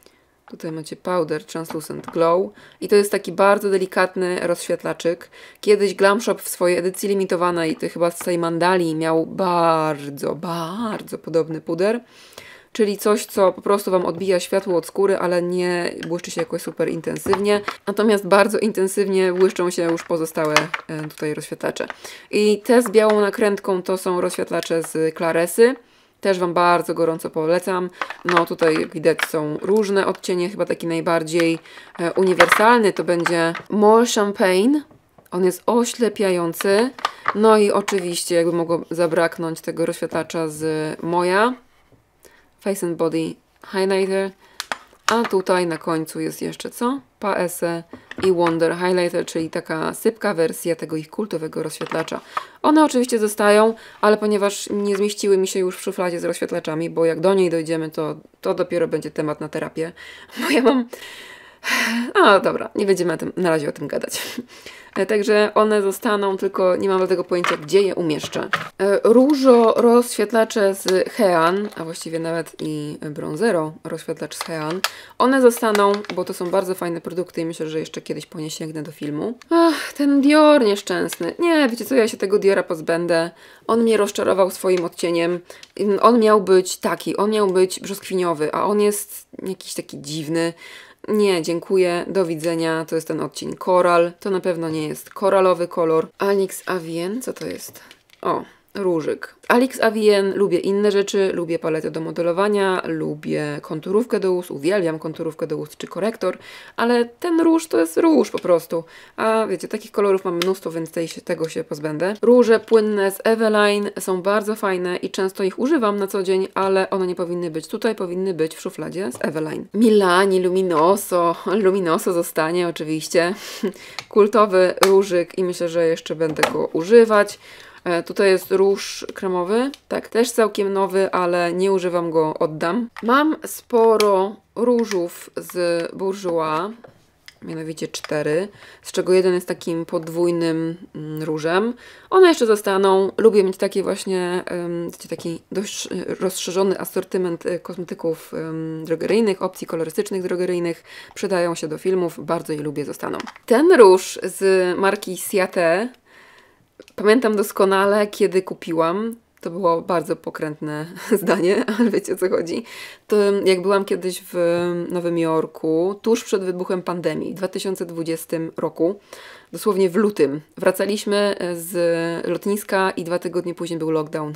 Tutaj macie Powder Translucent Glow i to jest taki bardzo delikatny rozświetlaczyk. Kiedyś Glam Shop w swojej edycji limitowanej, to chyba z tej Mandali, miał bardzo, bardzo podobny puder. Czyli coś, co po prostu Wam odbija światło od skóry, ale nie błyszczy się jakoś super intensywnie. Natomiast bardzo intensywnie błyszczą się już pozostałe tutaj rozświetlacze. I te z białą nakrętką to są rozświetlacze z Claresy. Też Wam bardzo gorąco polecam. No tutaj jak widać są różne odcienie, chyba taki najbardziej uniwersalny to będzie More Champagne. On jest oślepiający. No i oczywiście jakby mogło zabraknąć tego rozświetlacza z Moja Face and Body Highlighter. A tutaj na końcu jest jeszcze co? Paese i Wonder Highlighter, czyli taka sypka wersja tego ich kultowego rozświetlacza. One oczywiście zostają, ale ponieważ nie zmieściły mi się już w szufladzie z rozświetlaczami, bo jak do niej dojdziemy, to dopiero będzie temat na terapię. Bo ja mam... A, dobra, nie będziemy na razie o tym gadać. Także one zostaną, tylko nie mam do tego pojęcia, gdzie je umieszczę. Różo rozświetlacze z Hean, a właściwie nawet i Bronzero rozświetlacz z Hean. One zostaną, bo to są bardzo fajne produkty i myślę, że jeszcze kiedyś po nie sięgnę do filmu. Ach, ten Dior nieszczęsny. Nie, wiecie co, ja się tego Diora pozbędę. On mnie rozczarował swoim odcieniem. On miał być taki, on miał być brzoskwiniowy, a on jest jakiś taki dziwny. Nie, dziękuję, do widzenia. To jest ten odcień Coral. To na pewno nie jest koralowy kolor. Alix Avien, co to jest? O, różyk. Alix Avien, lubię inne rzeczy, lubię paletę do modelowania, lubię konturówkę do ust, uwielbiam konturówkę do ust czy korektor, ale ten róż to jest róż po prostu. A wiecie, takich kolorów mam mnóstwo, więc tego się pozbędę. Róże płynne z Eveline są bardzo fajne i często ich używam na co dzień, ale one nie powinny być tutaj, powinny być w szufladzie z Eveline. Milani Luminoso. Luminoso zostanie oczywiście. Kultowy różyk i myślę, że jeszcze będę go używać. Tutaj jest róż kremowy, tak, też całkiem nowy, ale nie używam go, oddam. Mam sporo różów z Bourjois, mianowicie 4, z czego jeden jest takim podwójnym różem. One jeszcze zostaną. Lubię mieć takie właśnie, taki dość rozszerzony asortyment kosmetyków drogeryjnych, opcji kolorystycznych drogeryjnych. Przydają się do filmów, bardzo je lubię, zostaną. Ten róż z marki Ciate pamiętam doskonale, kiedy kupiłam. To było bardzo pokrętne zdanie, ale wiecie o co chodzi. To jak byłam kiedyś w Nowym Jorku, tuż przed wybuchem pandemii, w 2020 roku, dosłownie w lutym, wracaliśmy z lotniska i 2 tygodnie później był lockdown.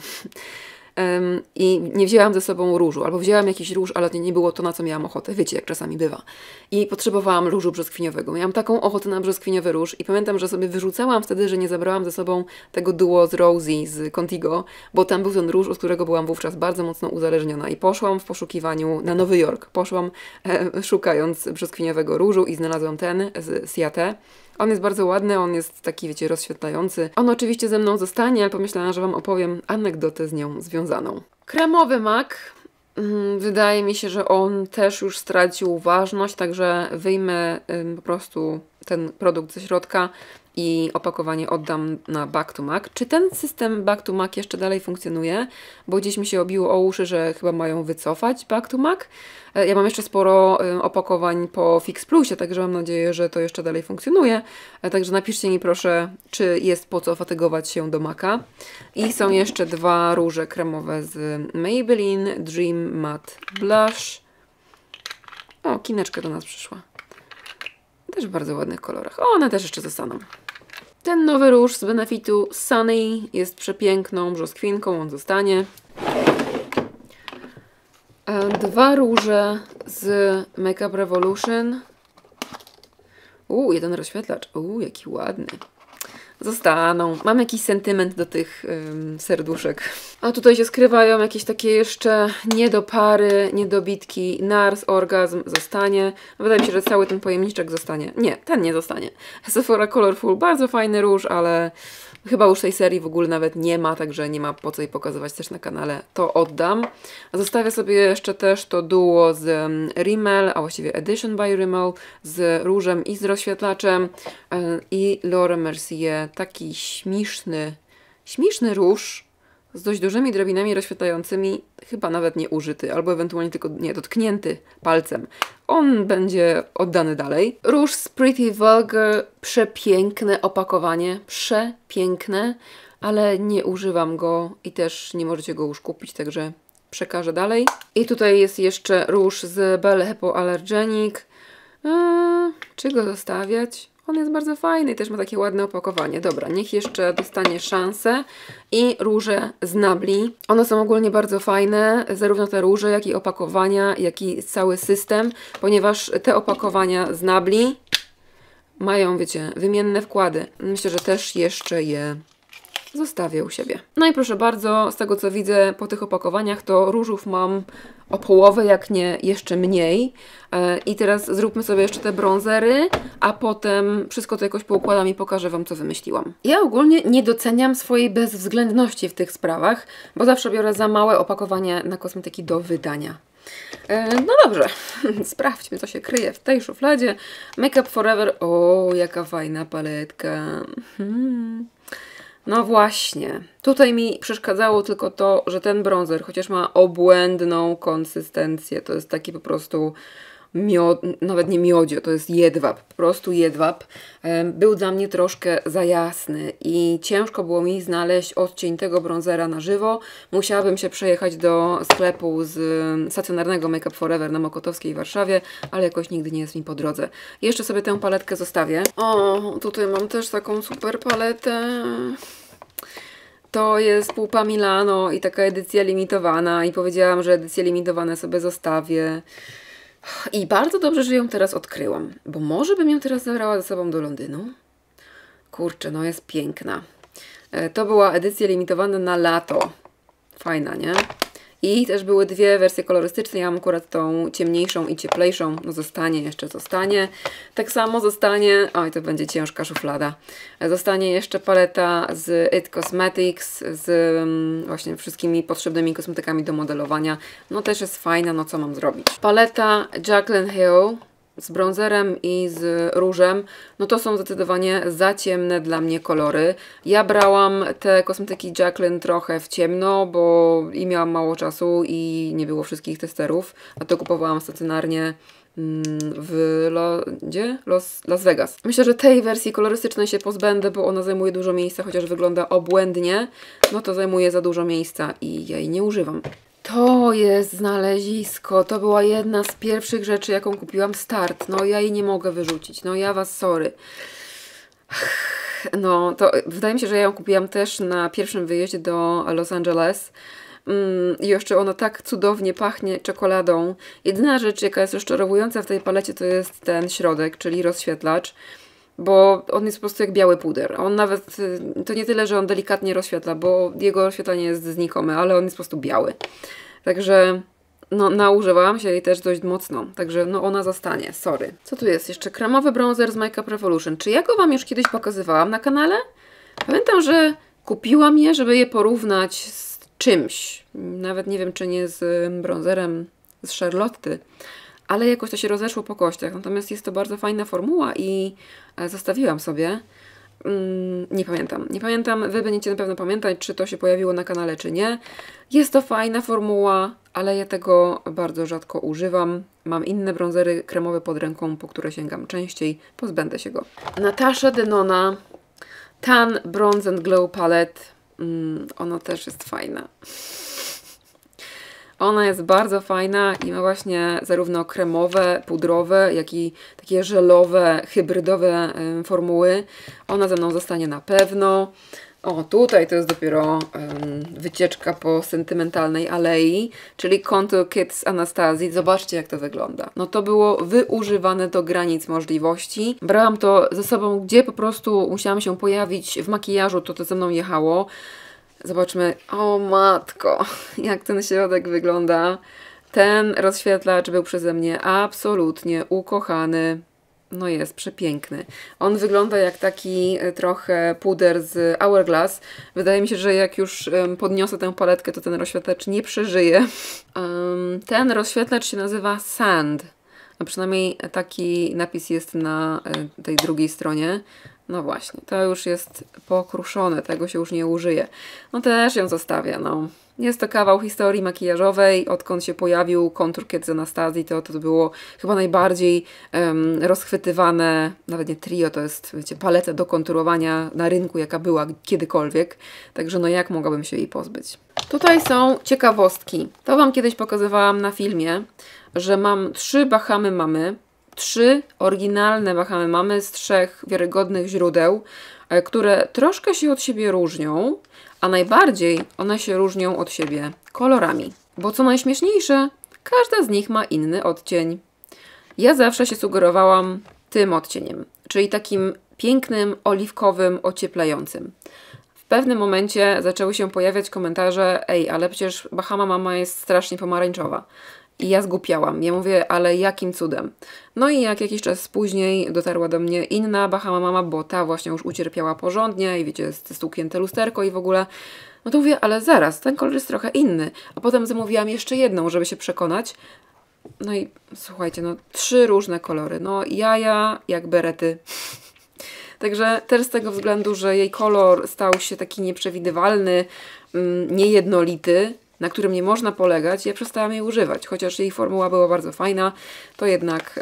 I nie wzięłam ze sobą różu, albo wzięłam jakiś róż, ale nie było to, na co miałam ochotę. Wiecie, jak czasami bywa. I potrzebowałam różu brzoskwiniowego. Miałam taką ochotę na brzoskwiniowy róż i pamiętam, że sobie wyrzucałam wtedy, że nie zabrałam ze sobą tego duo z Rosie z Contigo, bo tam był ten róż, od którego byłam wówczas bardzo mocno uzależniona. I poszłam w poszukiwaniu na Nowy Jork. Poszłam szukając brzoskwiniowego różu i znalazłam ten z Ciate. On jest bardzo ładny, on jest taki, wiecie, rozświetlający. On oczywiście ze mną zostanie, ale pomyślałam, że Wam opowiem anegdotę z nią związaną. Kremowy MAC. Wydaje mi się, że on też już stracił ważność, także wyjmę po prostu ten produkt ze środka i opakowanie oddam na Back to MAC. Czy ten system Back to MAC jeszcze dalej funkcjonuje? Bo gdzieś mi się obiło o uszy, że chyba mają wycofać Back to MAC. Ja mam jeszcze sporo opakowań po Fix Plusie, także mam nadzieję, że to jeszcze dalej funkcjonuje. Także napiszcie mi proszę, czy jest po co fatygować się do MACa. I są jeszcze 2 róże kremowe z Maybelline Dream Matte Blush. O, kineczka do nas przyszła. Też w bardzo ładnych kolorach. O, one też jeszcze zostaną. Ten nowy róż z Benefitu Sunny jest przepiękną brzoskwinką, on zostanie. 2 róże z Makeup Revolution. Jeden rozświetlacz. Jaki ładny. Zostaną. Mam jakiś sentyment do tych serduszek. A tutaj się skrywają jakieś takie jeszcze niedopary, niedobitki. Nars Orgasm zostanie. Wydaje mi się, że cały ten pojemniczek zostanie. Nie, ten nie zostanie. Sephora Colorful, bardzo fajny róż, ale chyba już tej serii w ogóle nawet nie ma, także nie ma po co jej pokazywać też na kanale. To oddam. Zostawię sobie jeszcze też to duo z Rimmel, a właściwie Edition by Rimmel, z różem i z rozświetlaczem. I Laura Mercier, taki śmieszny róż. z dość dużymi drobinami rozświetlającymi, chyba nawet nie użyty, albo ewentualnie tylko nie dotknięty palcem. On będzie oddany dalej. Róż z Pretty Vulgar, przepiękne opakowanie, przepiękne, ale nie używam go i też nie możecie go już kupić, także przekażę dalej. I tutaj jest jeszcze róż z Belle Hypoallergenic. Czy go zostawiać? On jest bardzo fajny i też ma takie ładne opakowanie. Dobra, niech jeszcze dostanie szansę. I róże z Nabli. One są ogólnie bardzo fajne, zarówno te róże, jak i opakowania, jak i cały system, ponieważ te opakowania z Nabli mają, wiecie, wymienne wkłady. Myślę, że też jeszcze je zostawię u siebie. No i proszę bardzo, z tego co widzę po tych opakowaniach, to różów mam o połowę, jak nie jeszcze mniej. I teraz zróbmy sobie jeszcze te bronzery, a potem wszystko to jakoś poukładam i pokażę Wam, co wymyśliłam. Ja ogólnie nie doceniam swojej bezwzględności w tych sprawach, bo zawsze biorę za małe opakowanie na kosmetyki do wydania. No dobrze, sprawdźmy, co się kryje w tej szufladzie. Make Up For Ever. O, jaka fajna paletka. No właśnie, tutaj mi przeszkadzało tylko to, że ten bronzer, chociaż ma obłędną konsystencję, to jest taki po prostu miod, nawet nie miodzio, to jest jedwab, po prostu jedwab, był dla mnie troszkę za jasny i ciężko było mi znaleźć odcień tego bronzera na żywo. Musiałabym się przejechać do sklepu z stacjonarnego Make Up For Ever na Mokotowskiej w Warszawie, ale jakoś nigdy nie jest mi po drodze. Jeszcze sobie tę paletkę zostawię. O, tutaj mam też taką super paletę. To jest Pupa Milano i taka edycja limitowana i powiedziałam, że edycje limitowane sobie zostawię. I bardzo dobrze, że ją teraz odkryłam, bo może bym ją teraz zabrała ze sobą do Londynu. Kurczę, no jest piękna. To była edycja limitowana na lato. Fajna, nie? I też były dwie wersje kolorystyczne. Ja mam akurat tą ciemniejszą i cieplejszą. No zostanie, jeszcze zostanie. Tak samo zostanie... Oj, to będzie ciężka szuflada. Zostanie jeszcze paleta z It Cosmetics z właśnie wszystkimi potrzebnymi kosmetykami do modelowania. No też jest fajna, no co mam zrobić? Paleta Jaclyn Hill z bronzerem i z różem, no to są zdecydowanie za ciemne dla mnie kolory. Ja brałam te kosmetyki Jaclyn trochę w ciemno, bo i miałam mało czasu i nie było wszystkich testerów, a to kupowałam stacjonarnie w Las Vegas. Myślę, że tej wersji kolorystycznej się pozbędę, bo ona zajmuje dużo miejsca, chociaż wygląda obłędnie, no to zajmuje za dużo miejsca i ja jej nie używam. To jest znalezisko. To była jedna z pierwszych rzeczy, jaką kupiłam. Start. No ja jej nie mogę wyrzucić. No ja was sorry. No to wydaje mi się, że ja ją kupiłam też na pierwszym wyjeździe do Los Angeles. I jeszcze ona tak cudownie pachnie czekoladą. Jedyna rzecz, jaka jest rozczarowująca w tej palecie, to jest ten środek, czyli rozświetlacz. Bo on jest po prostu jak biały puder. On nawet, to nie tyle, że on delikatnie rozświetla, bo jego rozświetlanie jest znikome, ale on jest po prostu biały. Także no, naużywałam się jej też dość mocno. Także no ona zostanie, sorry. Co tu jest? Jeszcze kremowy bronzer z Make Up Revolution. Czy ja go Wam już kiedyś pokazywałam na kanale? Pamiętam, że kupiłam je, żeby je porównać z czymś. Nawet nie wiem, czy nie z bronzerem z Charlotty. Ale jakoś to się rozeszło po kościach. Natomiast jest to bardzo fajna formuła i zostawiłam sobie. Nie pamiętam. Nie pamiętam. Wy będziecie na pewno pamiętać, czy to się pojawiło na kanale, czy nie. Jest to fajna formuła, ale ja tego bardzo rzadko używam. Mam inne bronzery kremowe pod ręką, po które sięgam częściej. Pozbędę się go. Natasha Denona Tan Bronze and Glow Palette. Ona też jest fajna. Ona jest bardzo fajna i ma właśnie zarówno kremowe, pudrowe, jak i takie żelowe, hybrydowe formuły. Ona ze mną zostanie na pewno. O, tutaj to jest dopiero wycieczka po sentymentalnej alei, czyli Contour Kit z Anastazji. Zobaczcie, jak to wygląda. No to było wyużywane do granic możliwości. Brałam to ze sobą, gdzie po prostu musiałam się pojawić w makijażu, to ze mną jechało. Zobaczmy, o matko, jak ten środek wygląda. Ten rozświetlacz był przeze mnie absolutnie ukochany. No jest przepiękny. On wygląda jak taki trochę puder z Hourglass. Wydaje mi się, że jak już podniosę tę paletkę, to ten rozświetlacz nie przeżyje. Ten rozświetlacz się nazywa Sand. No przynajmniej taki napis jest na tej drugiej stronie. No właśnie, to już jest pokruszone, tego się już nie użyje. No też ją zostawię, no. Jest to kawał historii makijażowej, odkąd się pojawił kontur Kit z Anastazji, to było chyba najbardziej rozchwytywane, nawet nie trio, to jest, wiecie, paleta do konturowania na rynku, jaka była kiedykolwiek. Także no jak mogłabym się jej pozbyć? Tutaj są ciekawostki. To Wam kiedyś pokazywałam na filmie, że mam 3 Bahamy Mamy, 3 oryginalne Bahamy Mamy z 3 wiarygodnych źródeł, które troszkę się od siebie różnią, a najbardziej one się różnią od siebie kolorami. Bo co najśmieszniejsze, każda z nich ma inny odcień. Ja zawsze się sugerowałam tym odcieniem, czyli takim pięknym, oliwkowym, ocieplającym. W pewnym momencie zaczęły się pojawiać komentarze: ej, ale przecież Bahama Mama jest strasznie pomarańczowa. I ja zgłupiałam. Ja mówię, ale jakim cudem? No i jak jakiś czas później dotarła do mnie inna Bahama Mama, bo ta właśnie już ucierpiała porządnie i wiecie, stuknięte lusterko i w ogóle. No to mówię, ale zaraz, ten kolor jest trochę inny. A potem zamówiłam jeszcze jedną, żeby się przekonać. No i słuchajcie, no 3 różne kolory. No jaja jak berety. Także też z tego względu, że jej kolor stał się taki nieprzewidywalny, niejednolity, na którym nie można polegać, ja przestałam jej używać. Chociaż jej formuła była bardzo fajna, to jednak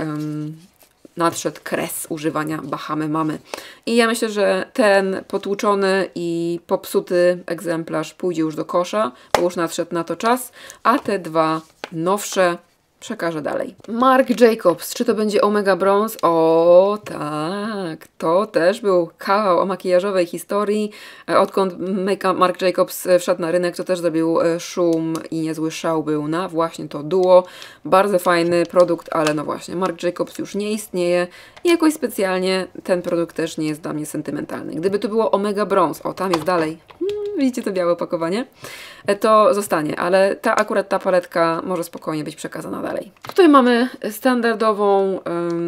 nadszedł kres używania Bahamy Mamy. I ja myślę, że ten potłuczony i popsuty egzemplarz pójdzie już do kosza, bo już nadszedł na to czas, a te 2 nowsze przekażę dalej. Marc Jacobs, czy to będzie Omega Bronze? O tak, to też był kawał o makijażowej historii. Odkąd Marc Jacobs wszedł na rynek, to też zrobił szum i niezły szał był na właśnie to duo. Bardzo fajny produkt, ale no właśnie, Marc Jacobs już nie istnieje i jakoś specjalnie ten produkt też nie jest dla mnie sentymentalny. Gdyby to było Omega Bronze, o tam jest dalej. Widzicie to białe opakowanie? To zostanie, ale akurat ta paletka może spokojnie być przekazana dalej. Tutaj mamy standardową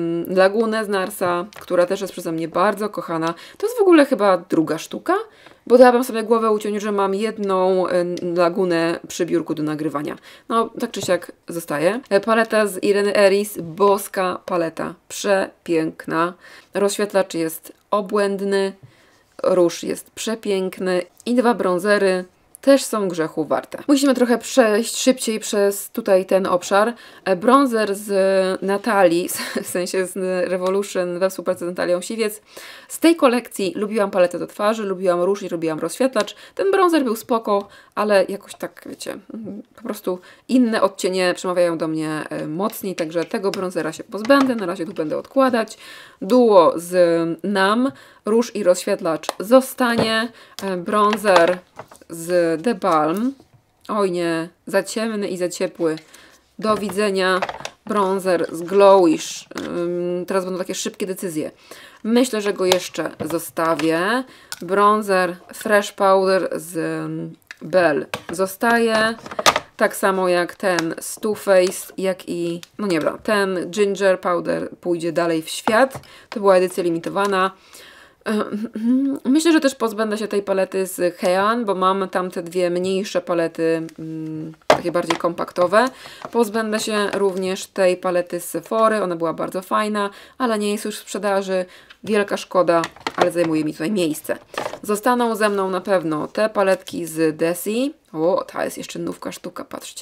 lagunę z Narsa, która też jest przeze mnie bardzo kochana. To jest w ogóle chyba 2. sztuka, bo dałabym sobie głowę uciąć, że mam jedną lagunę przy biurku do nagrywania. No, tak czy siak zostaje. Paleta z Ireny Eris, boska paleta, przepiękna. Rozświetlacz jest obłędny. Róż jest przepiękny i 2 bronzery też są grzechu warte. Musimy trochę przejść szybciej przez tutaj ten obszar. Bronzer z Natalii, w sensie z Revolution we współpracy z Natalią Siwiec. Z tej kolekcji lubiłam paletę do twarzy, lubiłam róż i lubiłam rozświetlacz. Ten bronzer był spoko, ale jakoś tak, wiecie, po prostu inne odcienie przemawiają do mnie mocniej, także tego bronzera się pozbędę. Na razie tu będę odkładać. Duo z NAM, róż i rozświetlacz zostanie. Bronzer z The Balm. Oj nie, za ciemny i za ciepły. Do widzenia. Bronzer z Glowish. Teraz będą takie szybkie decyzje. Myślę, że go jeszcze zostawię. Bronzer Fresh Powder z Belle zostaje. Tak samo jak ten z Too Faced, jak i, no nie wiem, ten Ginger Powder pójdzie dalej w świat. To była edycja limitowana. Myślę, że też pozbędę się tej palety z Heian, bo mam tam te 2 mniejsze palety, takie bardziej kompaktowe. Pozbędę się również tej palety z Sephory, ona była bardzo fajna, ale nie jest już w sprzedaży. Wielka szkoda, ale zajmuje mi tutaj miejsce. Zostaną ze mną na pewno te paletki z Desi. O, ta jest jeszcze nówka sztuka, patrzcie.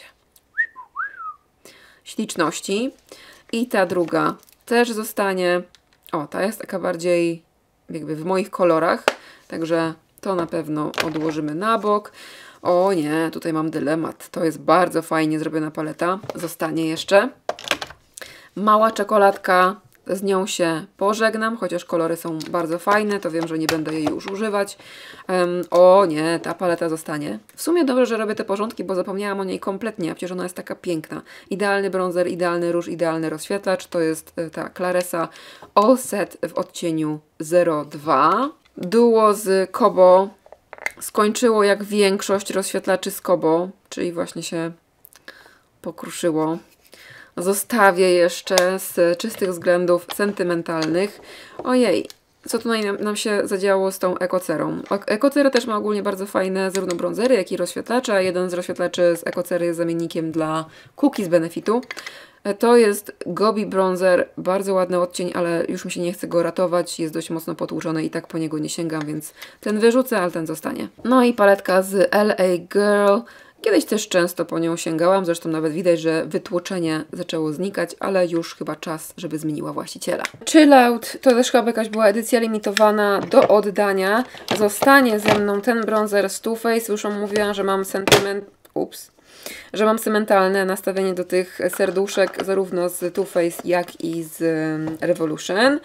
Śliczności. I ta druga też zostanie. O, ta jest taka bardziej jakby w moich kolorach, także to na pewno odłożymy na bok. O nie, tutaj mam dylemat. To jest bardzo fajnie zrobiona paleta. Zostanie jeszcze. Mała czekoladka. Z nią się pożegnam, chociaż kolory są bardzo fajne, to wiem, że nie będę jej już używać. O nie, ta paleta zostanie. W sumie dobrze, że robię te porządki, bo zapomniałam o niej kompletnie, a przecież ona jest taka piękna. Idealny bronzer, idealny róż, idealny rozświetlacz. To jest ta Claresa All Set w odcieniu 02. Duo z Kobo skończyło jak większość rozświetlaczy z Kobo, czyli właśnie się pokruszyło. Zostawię jeszcze z czystych względów sentymentalnych. Ojej, co tutaj nam się zadziało z tą ekocerą? Ekocera też ma ogólnie bardzo fajne zarówno bronzery, jak i rozświetlacze. Jeden z rozświetlaczy z ekocery jest zamiennikiem dla cookie z Benefitu. To jest Gobi Bronzer, bardzo ładny odcień, ale już mi się nie chce go ratować, jest dość mocno potłuczony i tak po niego nie sięgam, więc ten wyrzucę, ale ten zostanie. No i paletka z LA Girl. Kiedyś też często po nią sięgałam, zresztą nawet widać, że wytłoczenie zaczęło znikać, ale już chyba czas, żeby zmieniła właściciela. Chill Out to też chyba jakaś była edycja limitowana do oddania. Zostanie ze mną ten bronzer z Too Faced. Już mówiłam, że mam że mam sentymentalne nastawienie do tych serduszek zarówno z Too Faced, jak i z Revolution.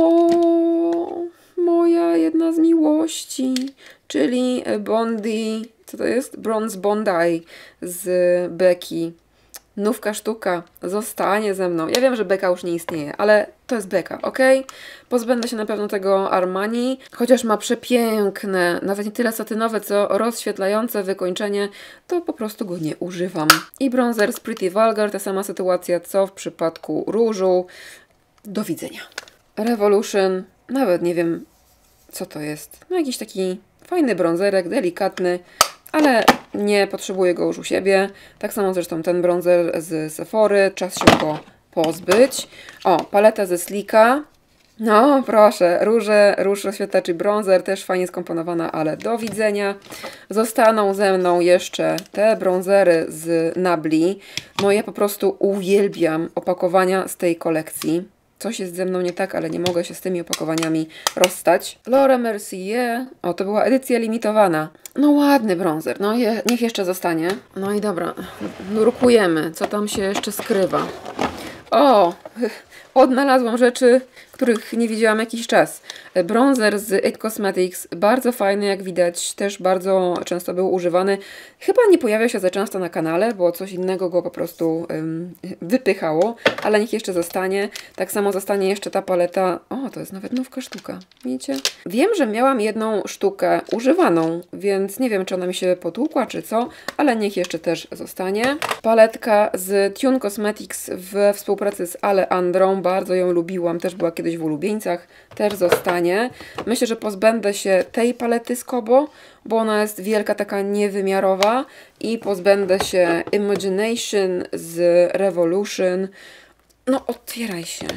O, moja jedna z miłości, czyli Bondi, co to jest? Bronze Bondi z Becky. Nówka sztuka zostanie ze mną. Ja wiem, że Becca już nie istnieje, ale to jest Becca, ok? Pozbędę się na pewno tego Armani, chociaż ma przepiękne, nawet nie tyle satynowe, co rozświetlające wykończenie, to po prostu go nie używam. I bronzer z Pretty Vulgar, ta sama sytuacja co w przypadku różu. Do widzenia. Revolution, nawet nie wiem co to jest. No jakiś taki fajny bronzerek, delikatny, ale nie potrzebuję go już u siebie. Tak samo zresztą ten bronzer z Sephory. Czas się go pozbyć. O, paleta ze Slicka. No, proszę, róż rozświetlaczy bronzer, też fajnie skomponowana, ale do widzenia. Zostaną ze mną jeszcze te bronzery z Nabli. No ja po prostu uwielbiam opakowania z tej kolekcji. Coś jest ze mną nie tak, ale nie mogę się z tymi opakowaniami rozstać. Laura Mercier. O, to była edycja limitowana. No ładny bronzer. No niech jeszcze zostanie. No i dobra, nurkujemy. Co tam się jeszcze skrywa? O, odnalazłam rzeczy, których nie widziałam jakiś czas. Bronzer z It Cosmetics, bardzo fajny, jak widać, też bardzo często był używany. Chyba nie pojawia się za często na kanale, bo coś innego go po prostu wypychało, ale niech jeszcze zostanie. Tak samo zostanie jeszcze ta paleta. O, to jest nawet nówka sztuka, widzicie? Wiem, że miałam jedną sztukę używaną, więc nie wiem, czy ona mi się potłukła, czy co, ale niech jeszcze też zostanie. Paletka z Tune Cosmetics we współpracy z Aleandrą, bardzo ją lubiłam, też była kiedyś w ulubieńcach, też zostanie. Myślę, że pozbędę się tej palety z Kobo, bo ona jest wielka, taka niewymiarowa, i pozbędę się Imagination z Revolution. No, otwieraj się.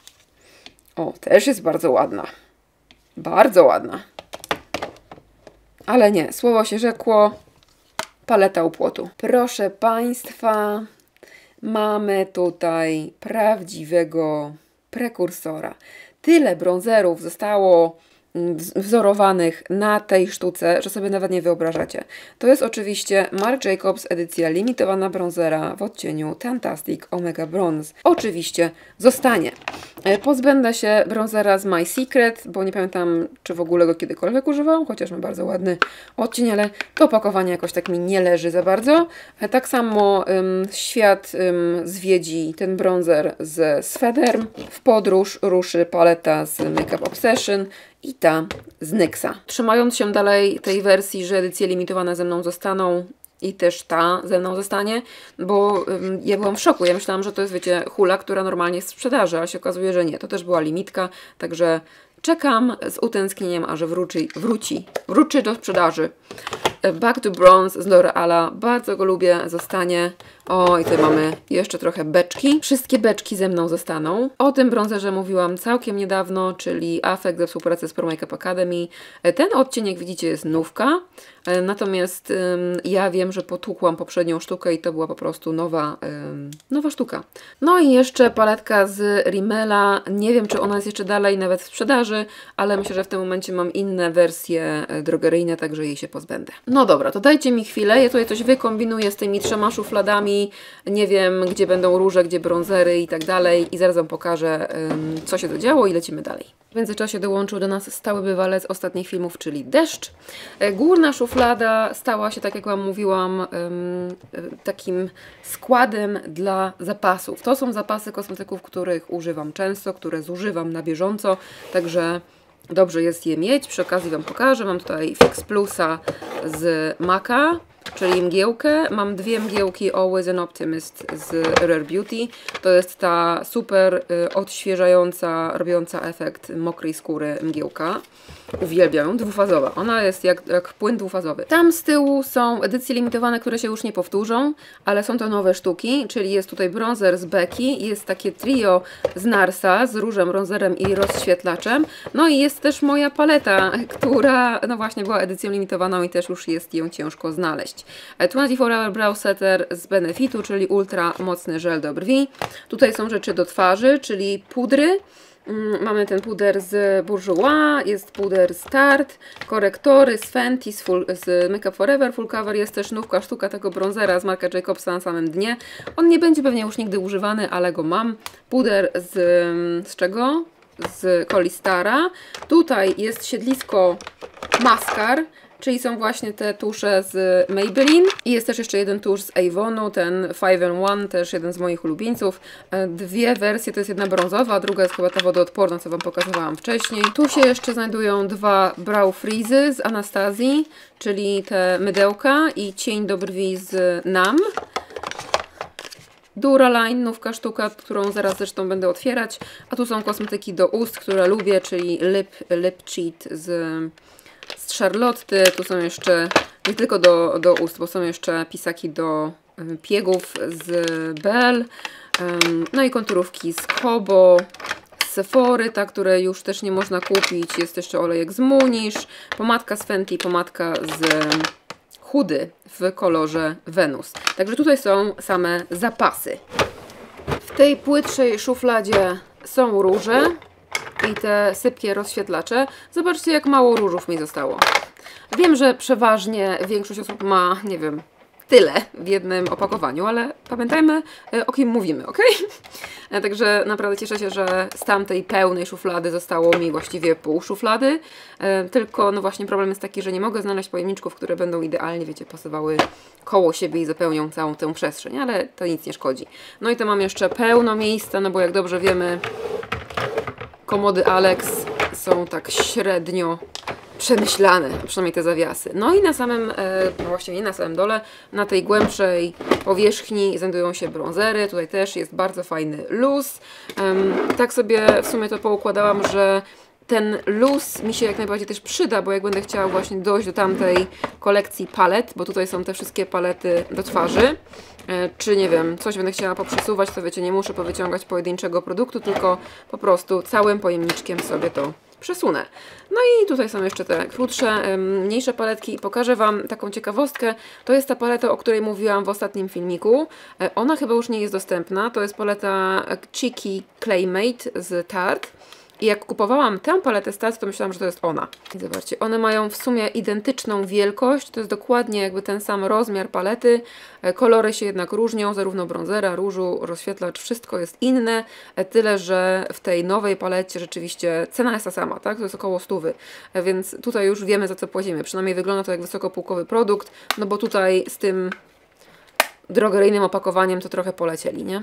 O, też jest bardzo ładna. Bardzo ładna. Ale nie, słowo się rzekło. Paleta u płotu. Proszę Państwa, mamy tutaj prawdziwego prekursora. Tyle bronzerów zostało wzorowanych na tej sztuce, że sobie nawet nie wyobrażacie. To jest oczywiście Marc Jacobs edycja limitowana bronzera w odcieniu Fantastic Omega Bronze. Oczywiście zostanie. Pozbędę się bronzera z My Secret, bo nie pamiętam, czy w ogóle go kiedykolwiek używałam, chociaż ma bardzo ładny odcień, ale to opakowanie jakoś tak mi nie leży za bardzo. Tak samo świat zwiedzi ten bronzer z Swederm. W podróż ruszy paleta z Makeup Obsession i ta z NYXa. Trzymając się dalej tej wersji, że edycje limitowane ze mną zostaną i też ta ze mną zostanie, bo ja byłam w szoku. Ja myślałam, że to jest, wiecie, hula, która normalnie jest w sprzedaży, ale się okazuje, że nie. To też była limitka, także czekam z utęsknieniem, aż wróci do sprzedaży. Back to Bronze z L'Oreala, bardzo go lubię, zostanie. O, i tutaj mamy jeszcze trochę beczki. Wszystkie beczki ze mną zostaną. O tym bronzerze mówiłam całkiem niedawno, czyli Affect we współpracy z Pro Makeup Academy. Ten odcień, jak widzicie, jest nówka. Natomiast ja wiem, że potłukłam poprzednią sztukę i to była po prostu nowa sztuka. No i jeszcze paletka z Rimmela. Nie wiem, czy ona jest jeszcze dalej nawet w sprzedaży, ale myślę, że w tym momencie mam inne wersje drogeryjne, także jej się pozbędę. No dobra, to dajcie mi chwilę. Ja tutaj coś wykombinuję z tymi 3 szufladami. Nie wiem, gdzie będą róże, gdzie bronzery i tak dalej. I zaraz Wam pokażę, co się zadziało i lecimy dalej. W międzyczasie dołączył do nas stały bywalec ostatnich filmów, czyli deszcz. Górna szuflada stała się, tak jak Wam mówiłam, takim składem dla zapasów. To są zapasy kosmetyków, których używam często, które zużywam na bieżąco, także dobrze jest je mieć. Przy okazji Wam pokażę. Mam tutaj Fix Plusa z MAC'a. czyli mgiełkę. Mam dwie mgiełki Always an Optimist z Rare Beauty. To jest ta super odświeżająca, robiąca efekt mokrej skóry mgiełka. Uwielbiam ją, dwufazowa. Ona jest jak płyn dwufazowy. Tam z tyłu są edycje limitowane, które się już nie powtórzą, ale są to nowe sztuki, czyli jest tutaj bronzer z Becky, jest takie trio z Narsa, z różem, bronzerem i rozświetlaczem. No i jest też moja paleta, która no właśnie była edycją limitowaną i też już jest ją ciężko znaleźć. 24 Hour Brow Setter z Benefitu, czyli ultra mocny żel do brwi. Tutaj są rzeczy do twarzy, czyli pudry. Mamy ten puder z Bourjois, jest puder z Tarte, korektory z Fenty, z Make Up For Ever, Full Cover, jest też nówka sztuka tego bronzera z Marca Jacobsa na samym dnie. On nie będzie pewnie już nigdy używany, ale go mam. Puder z czego? Z Colistara. Tutaj jest siedlisko maskar, czyli są właśnie te tusze z Maybelline. I jest też jeszcze jeden tusz z Avonu, ten 5-in-1, też jeden z moich ulubieńców. Dwie wersje, to jest jedna brązowa, a druga jest chyba ta wodoodporna, co Wam pokazywałam wcześniej. Tu się jeszcze znajdują dwa Brow Freezy z Anastazji, czyli te mydełka i cień do brwi z NAM. Duraline, nówka sztuka, którą zaraz zresztą będę otwierać. A tu są kosmetyki do ust, które lubię, czyli Lip Cheat z Charlotty. Tu są jeszcze, nie tylko do ust, bo są jeszcze pisaki do piegów z Belle. No i konturówki z Kobo, z Sephory, ta, które już też nie można kupić. Jest jeszcze olejek z Munisz, pomadka z Fenty, pomadka z Hudy w kolorze Venus. Także tutaj są same zapasy. W tej płytszej szufladzie są róże i te sypkie rozświetlacze. Zobaczcie, jak mało różów mi zostało. Wiem, że przeważnie większość osób ma, nie wiem, tyle w jednym opakowaniu, ale pamiętajmy, o kim mówimy, ok? Także naprawdę cieszę się, że z tamtej pełnej szuflady zostało mi właściwie pół szuflady. Tylko no właśnie problem jest taki, że nie mogę znaleźć pojemniczków, które będą idealnie, wiecie, pasowały koło siebie i zapełnią całą tę przestrzeń, ale to nic nie szkodzi. No i to mam jeszcze pełno miejsca, no bo jak dobrze wiemy, komody Alex są tak średnio przemyślane, przynajmniej te zawiasy. No i na samym, właściwie nie na samym dole, na tej głębszej powierzchni znajdują się bronzery. Tutaj też jest bardzo fajny luz. Tak sobie w sumie to poukładałam, że ten luz mi się jak najbardziej też przyda, bo jak będę chciała właśnie dojść do tamtej kolekcji palet, bo tutaj są te wszystkie palety do twarzy, czy nie wiem, coś będę chciała poprzesuwać, to wiecie, nie muszę powyciągać pojedynczego produktu, tylko po prostu całym pojemniczkiem sobie to przesunę. No i tutaj są jeszcze te krótsze, mniejsze paletki i pokażę Wam taką ciekawostkę. To jest ta paleta, o której mówiłam w ostatnim filmiku. Ona chyba już nie jest dostępna. To jest paleta Cheeky Claymate z Tarte. I jak kupowałam tę paletę z Tarte, to myślałam, że to jest ona. I zobaczcie, one mają w sumie identyczną wielkość, to jest dokładnie jakby ten sam rozmiar palety. Kolory się jednak różnią, zarówno bronzera, różu, rozświetlacz, wszystko jest inne. Tyle, że w tej nowej palecie rzeczywiście cena jest ta sama, tak? To jest około 100. Więc tutaj już wiemy, za co płacimy. Przynajmniej wygląda to jak wysokopółkowy produkt, no bo tutaj z tym drogeryjnym opakowaniem to trochę polecieli, nie?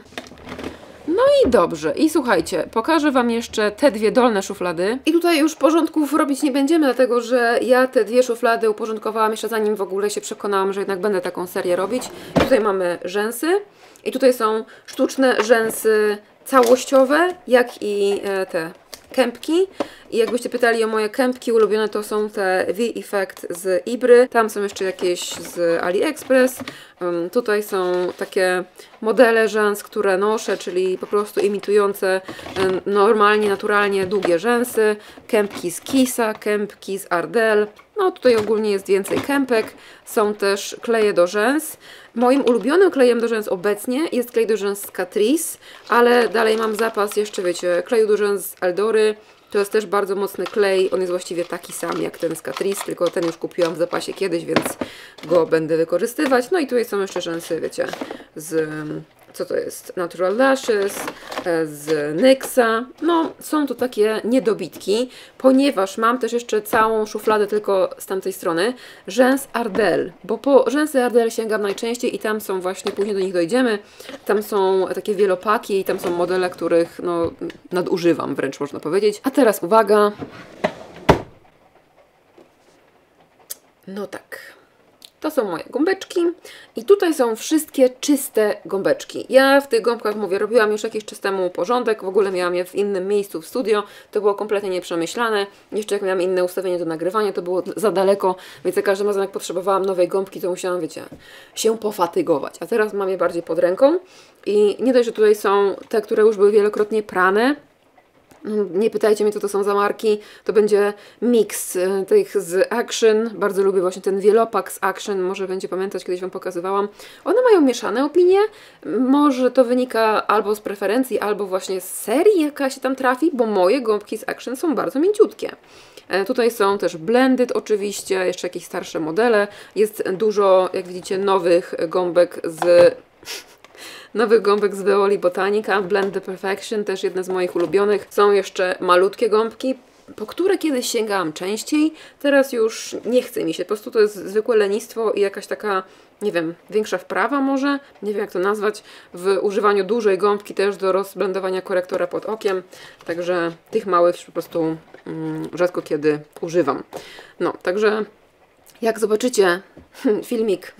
No i dobrze. I słuchajcie, pokażę Wam jeszcze te dwie dolne szuflady. I tutaj już porządków robić nie będziemy, dlatego że ja te dwie szuflady uporządkowałam jeszcze zanim w ogóle się przekonałam, że jednak będę taką serię robić. Tutaj mamy rzęsy i tutaj są sztuczne rzęsy całościowe, jak i te kępki. I jakbyście pytali o moje kępki ulubione, to są te V-Effect z Ibry. Tam są jeszcze jakieś z AliExpress. Tutaj są takie modele rzęs, które noszę, czyli po prostu imitujące normalnie, naturalnie długie rzęsy. Kępki z Kisa, kępki z Ardell. No tutaj ogólnie jest więcej kępek. Są też kleje do rzęs. Moim ulubionym klejem do rzęs obecnie jest klej do rzęs z Catrice, ale dalej mam zapas jeszcze, wiecie, kleju do rzęs z Eldory. To jest też bardzo mocny klej, on jest właściwie taki sam jak ten z Catrice, tylko ten już kupiłam w zapasie kiedyś, więc go będę wykorzystywać. No i tutaj są jeszcze rzęsy, wiecie, z, co to jest, Natural Lashes, z NYXa. No, są to takie niedobitki, ponieważ mam też jeszcze całą szufladę tylko z tamtej strony rzęs Ardell, bo po rzęsy Ardell sięgam najczęściej i tam są właśnie, później do nich dojdziemy, tam są takie wielopaki i tam są modele, których no, nadużywam wręcz, można powiedzieć. A teraz uwaga. No tak. To są moje gąbeczki i tutaj są wszystkie czyste gąbeczki. Ja w tych gąbkach, mówię, robiłam już jakiś czas temu porządek, w ogóle miałam je w innym miejscu w studio, to było kompletnie nieprzemyślane. Jeszcze jak miałam inne ustawienie do nagrywania, to było za daleko, więc za każdym razem jak potrzebowałam nowej gąbki, to musiałam, wiecie, się pofatygować. A teraz mam je bardziej pod ręką i nie dość, że tutaj są te, które już były wielokrotnie prane. Nie pytajcie mnie, co to są za marki. To będzie miks tych z Action. Bardzo lubię właśnie ten wielopak z Action. Może będzie pamiętać, kiedyś Wam pokazywałam. One mają mieszane opinie. Może to wynika albo z preferencji, albo właśnie z serii, jaka się tam trafi, bo moje gąbki z Action są bardzo mięciutkie. Tutaj są też blended oczywiście, jeszcze jakieś starsze modele. Jest dużo, jak widzicie, nowych gąbek z Veoli Botanica, Blend the Perfection, też jedna z moich ulubionych. Są jeszcze malutkie gąbki, po które kiedyś sięgałam częściej, teraz już nie chce mi się, po prostu to jest zwykłe lenistwo i jakaś taka, nie wiem, większa wprawa może, nie wiem jak to nazwać, w używaniu dużej gąbki też do rozblendowania korektora pod okiem, także tych małych po prostu rzadko kiedy używam. No, także jak zobaczycie filmik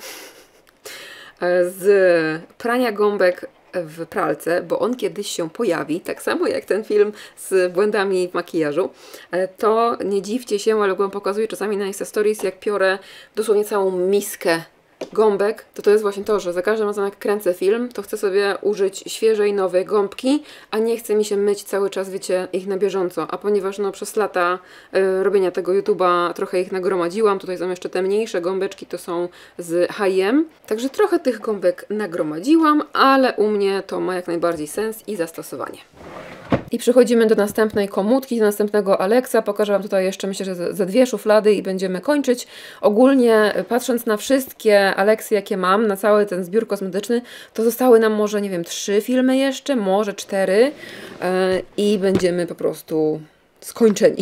z prania gąbek w pralce, bo on kiedyś się pojawi, tak samo jak ten film z błędami w makijażu, to nie dziwcie się, ale Wam pokazuję czasami na Insta Stories, jak piorę dosłownie całą miskę gąbek, to jest właśnie to, że za każdym razem jak kręcę film, to chcę sobie użyć świeżej, nowej gąbki, a nie chce mi się myć cały czas, wiecie, ich na bieżąco. A ponieważ no przez lata robienia tego YouTube'a trochę ich nagromadziłam, tutaj są jeszcze te mniejsze gąbeczki, to są z H&M, także trochę tych gąbek nagromadziłam, ale u mnie to ma jak najbardziej sens i zastosowanie. I przechodzimy do następnej komórki, do następnego Alexa. Pokażę Wam tutaj jeszcze, myślę, że ze 2 szuflady i będziemy kończyć. Ogólnie patrząc na wszystkie Alexy, jakie mam, na cały ten zbiór kosmetyczny, to zostały nam może, nie wiem, 3 filmy jeszcze, może 4 i będziemy po prostu skończeni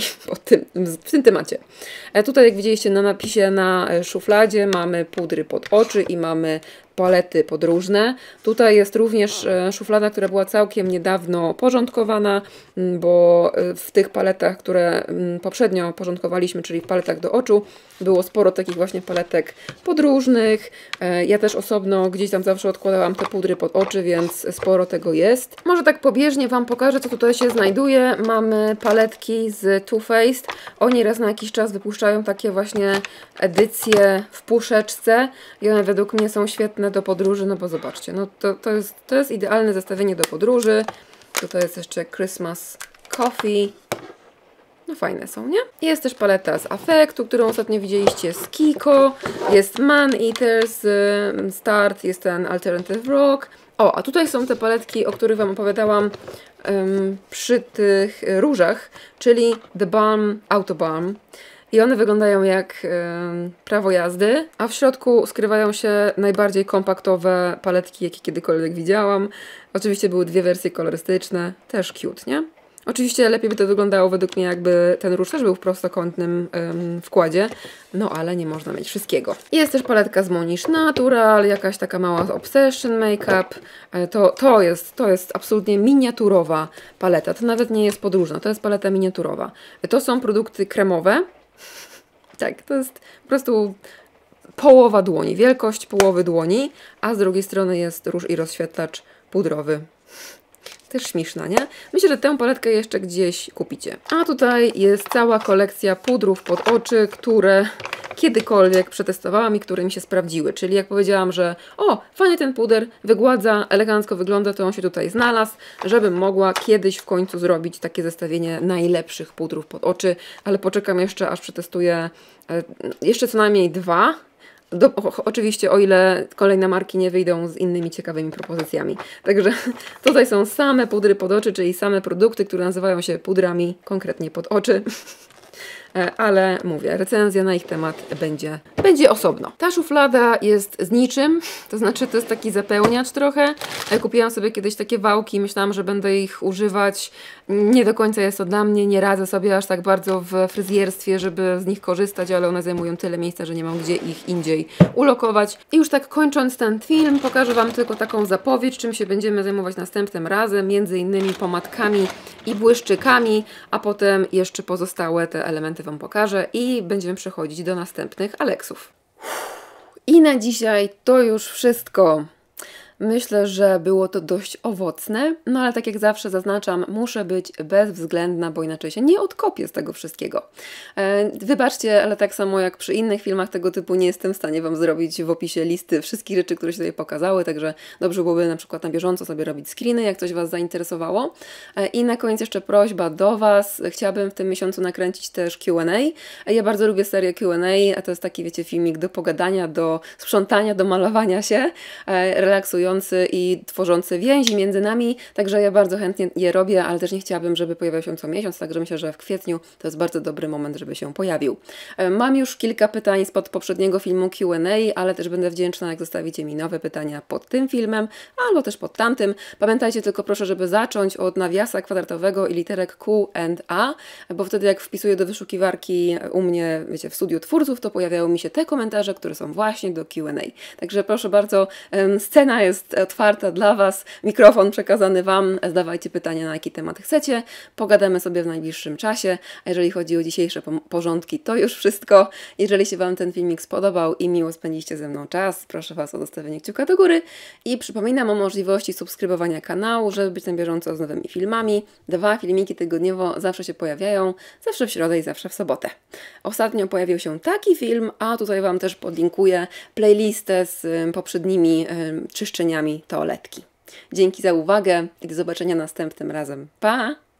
w tym temacie. Tutaj, jak widzieliście na napisie na szufladzie, mamy pudry pod oczy i mamy palety podróżne. Tutaj jest również szuflada, która była całkiem niedawno porządkowana, bo w tych paletach, które poprzednio porządkowaliśmy, czyli w paletach do oczu, było sporo takich właśnie paletek podróżnych. Ja też osobno gdzieś tam zawsze odkładałam te pudry pod oczy, więc sporo tego jest. Może tak pobieżnie Wam pokażę, co tutaj się znajduje. Mamy paletki z Too Faced. Oni raz na jakiś czas wypuszczają takie właśnie edycje w puszeczce i one według mnie są świetne do podróży, no bo zobaczcie, no to jest idealne zestawienie do podróży. Tutaj jest jeszcze Christmas Coffee. No fajne są, nie? Jest też paleta z Affectu, którą ostatnio widzieliście z Kiko. Jest Man Eaters Start, jest ten Alternative Rock. O, a tutaj są te paletki, o których Wam opowiadałam przy tych różach, czyli The Balm Auto Balm. I one wyglądają jak prawo jazdy, a w środku skrywają się najbardziej kompaktowe paletki, jakie kiedykolwiek widziałam. Oczywiście były 2 wersje kolorystyczne, też cute, nie? Oczywiście lepiej by to wyglądało według mnie, jakby ten róż też był w prostokątnym wkładzie, no ale nie można mieć wszystkiego. Jest też paletka z Monish Natural, jakaś taka mała Obsession Makeup. To jest absolutnie miniaturowa paleta, to nawet nie jest podróżna, to jest paleta miniaturowa. To są produkty kremowe. Tak, to jest po prostu połowa dłoni, wielkość połowy dłoni, a z drugiej strony jest róż i rozświetlacz pudrowy. Też śmieszna, nie? Myślę, że tę paletkę jeszcze gdzieś kupicie. A tutaj jest cała kolekcja pudrów pod oczy, które kiedykolwiek przetestowałam i które mi się sprawdziły. Czyli jak powiedziałam, że o, fajnie ten puder wygładza, elegancko wygląda, to on się tutaj znalazł, żebym mogła kiedyś w końcu zrobić takie zestawienie najlepszych pudrów pod oczy, ale poczekam jeszcze, aż przetestuję jeszcze co najmniej 2. Oczywiście o ile kolejne marki nie wyjdą z innymi ciekawymi propozycjami. Także tutaj są same pudry pod oczy, czyli same produkty, które nazywają się pudrami konkretnie pod oczy. Ale mówię, recenzja na ich temat będzie osobno. Ta szuflada jest z niczym, to znaczy to jest taki zapełniacz trochę. Kupiłam sobie kiedyś takie wałki, myślałam, że będę ich używać. Nie do końca jest to dla mnie, nie radzę sobie aż tak bardzo w fryzjerstwie, żeby z nich korzystać, ale one zajmują tyle miejsca, że nie mam gdzie ich indziej ulokować. I już tak kończąc ten film, pokażę Wam tylko taką zapowiedź, czym się będziemy zajmować następnym razem, między innymi pomadkami i błyszczykami, a potem jeszcze pozostałe te elementy Wam pokażę i będziemy przechodzić do następnych Alexów. I na dzisiaj to już wszystko. Myślę, że było to dość owocne, no ale tak jak zawsze zaznaczam, muszę być bezwzględna, bo inaczej się nie odkopię z tego wszystkiego. Wybaczcie, ale tak samo jak przy innych filmach tego typu nie jestem w stanie Wam zrobić w opisie listy wszystkich rzeczy, które się tutaj pokazały, także dobrze byłoby na przykład na bieżąco sobie robić screeny, jak coś Was zainteresowało. I na koniec jeszcze prośba do Was. Chciałabym w tym miesiącu nakręcić też Q&A. Ja bardzo lubię serię Q&A, a to jest taki, wiecie, filmik do pogadania, do sprzątania, do malowania się, relaksujący i tworzący więzi między nami, także ja bardzo chętnie je robię, ale też nie chciałabym, żeby pojawiał się co miesiąc, także myślę, że w kwietniu to jest bardzo dobry moment, żeby się pojawił. Mam już kilka pytań spod poprzedniego filmu Q&A, ale też będę wdzięczna, jak zostawicie mi nowe pytania pod tym filmem, albo też pod tamtym. Pamiętajcie tylko proszę, żeby zacząć od nawiasa kwadratowego i literek Q&A, bo wtedy jak wpisuję do wyszukiwarki u mnie, wiecie, w studiu twórców, to pojawiają mi się te komentarze, które są właśnie do Q&A. Także proszę bardzo, scena jest otwarta dla Was, mikrofon przekazany Wam, zadawajcie pytania, na jaki temat chcecie, pogadamy sobie w najbliższym czasie, a jeżeli chodzi o dzisiejsze porządki, to już wszystko. Jeżeli się Wam ten filmik spodobał i miło spędziliście ze mną czas, proszę Was o zostawienie kciuka do góry i przypominam o możliwości subskrybowania kanału, żeby być na bieżąco z nowymi filmami. 2 filmiki tygodniowo zawsze się pojawiają, zawsze w środę i zawsze w sobotę. Ostatnio pojawił się taki film, a tutaj Wam też podlinkuję playlistę z poprzednimi czyszczeniami toaletki. Dzięki za uwagę i do zobaczenia następnym razem. Pa!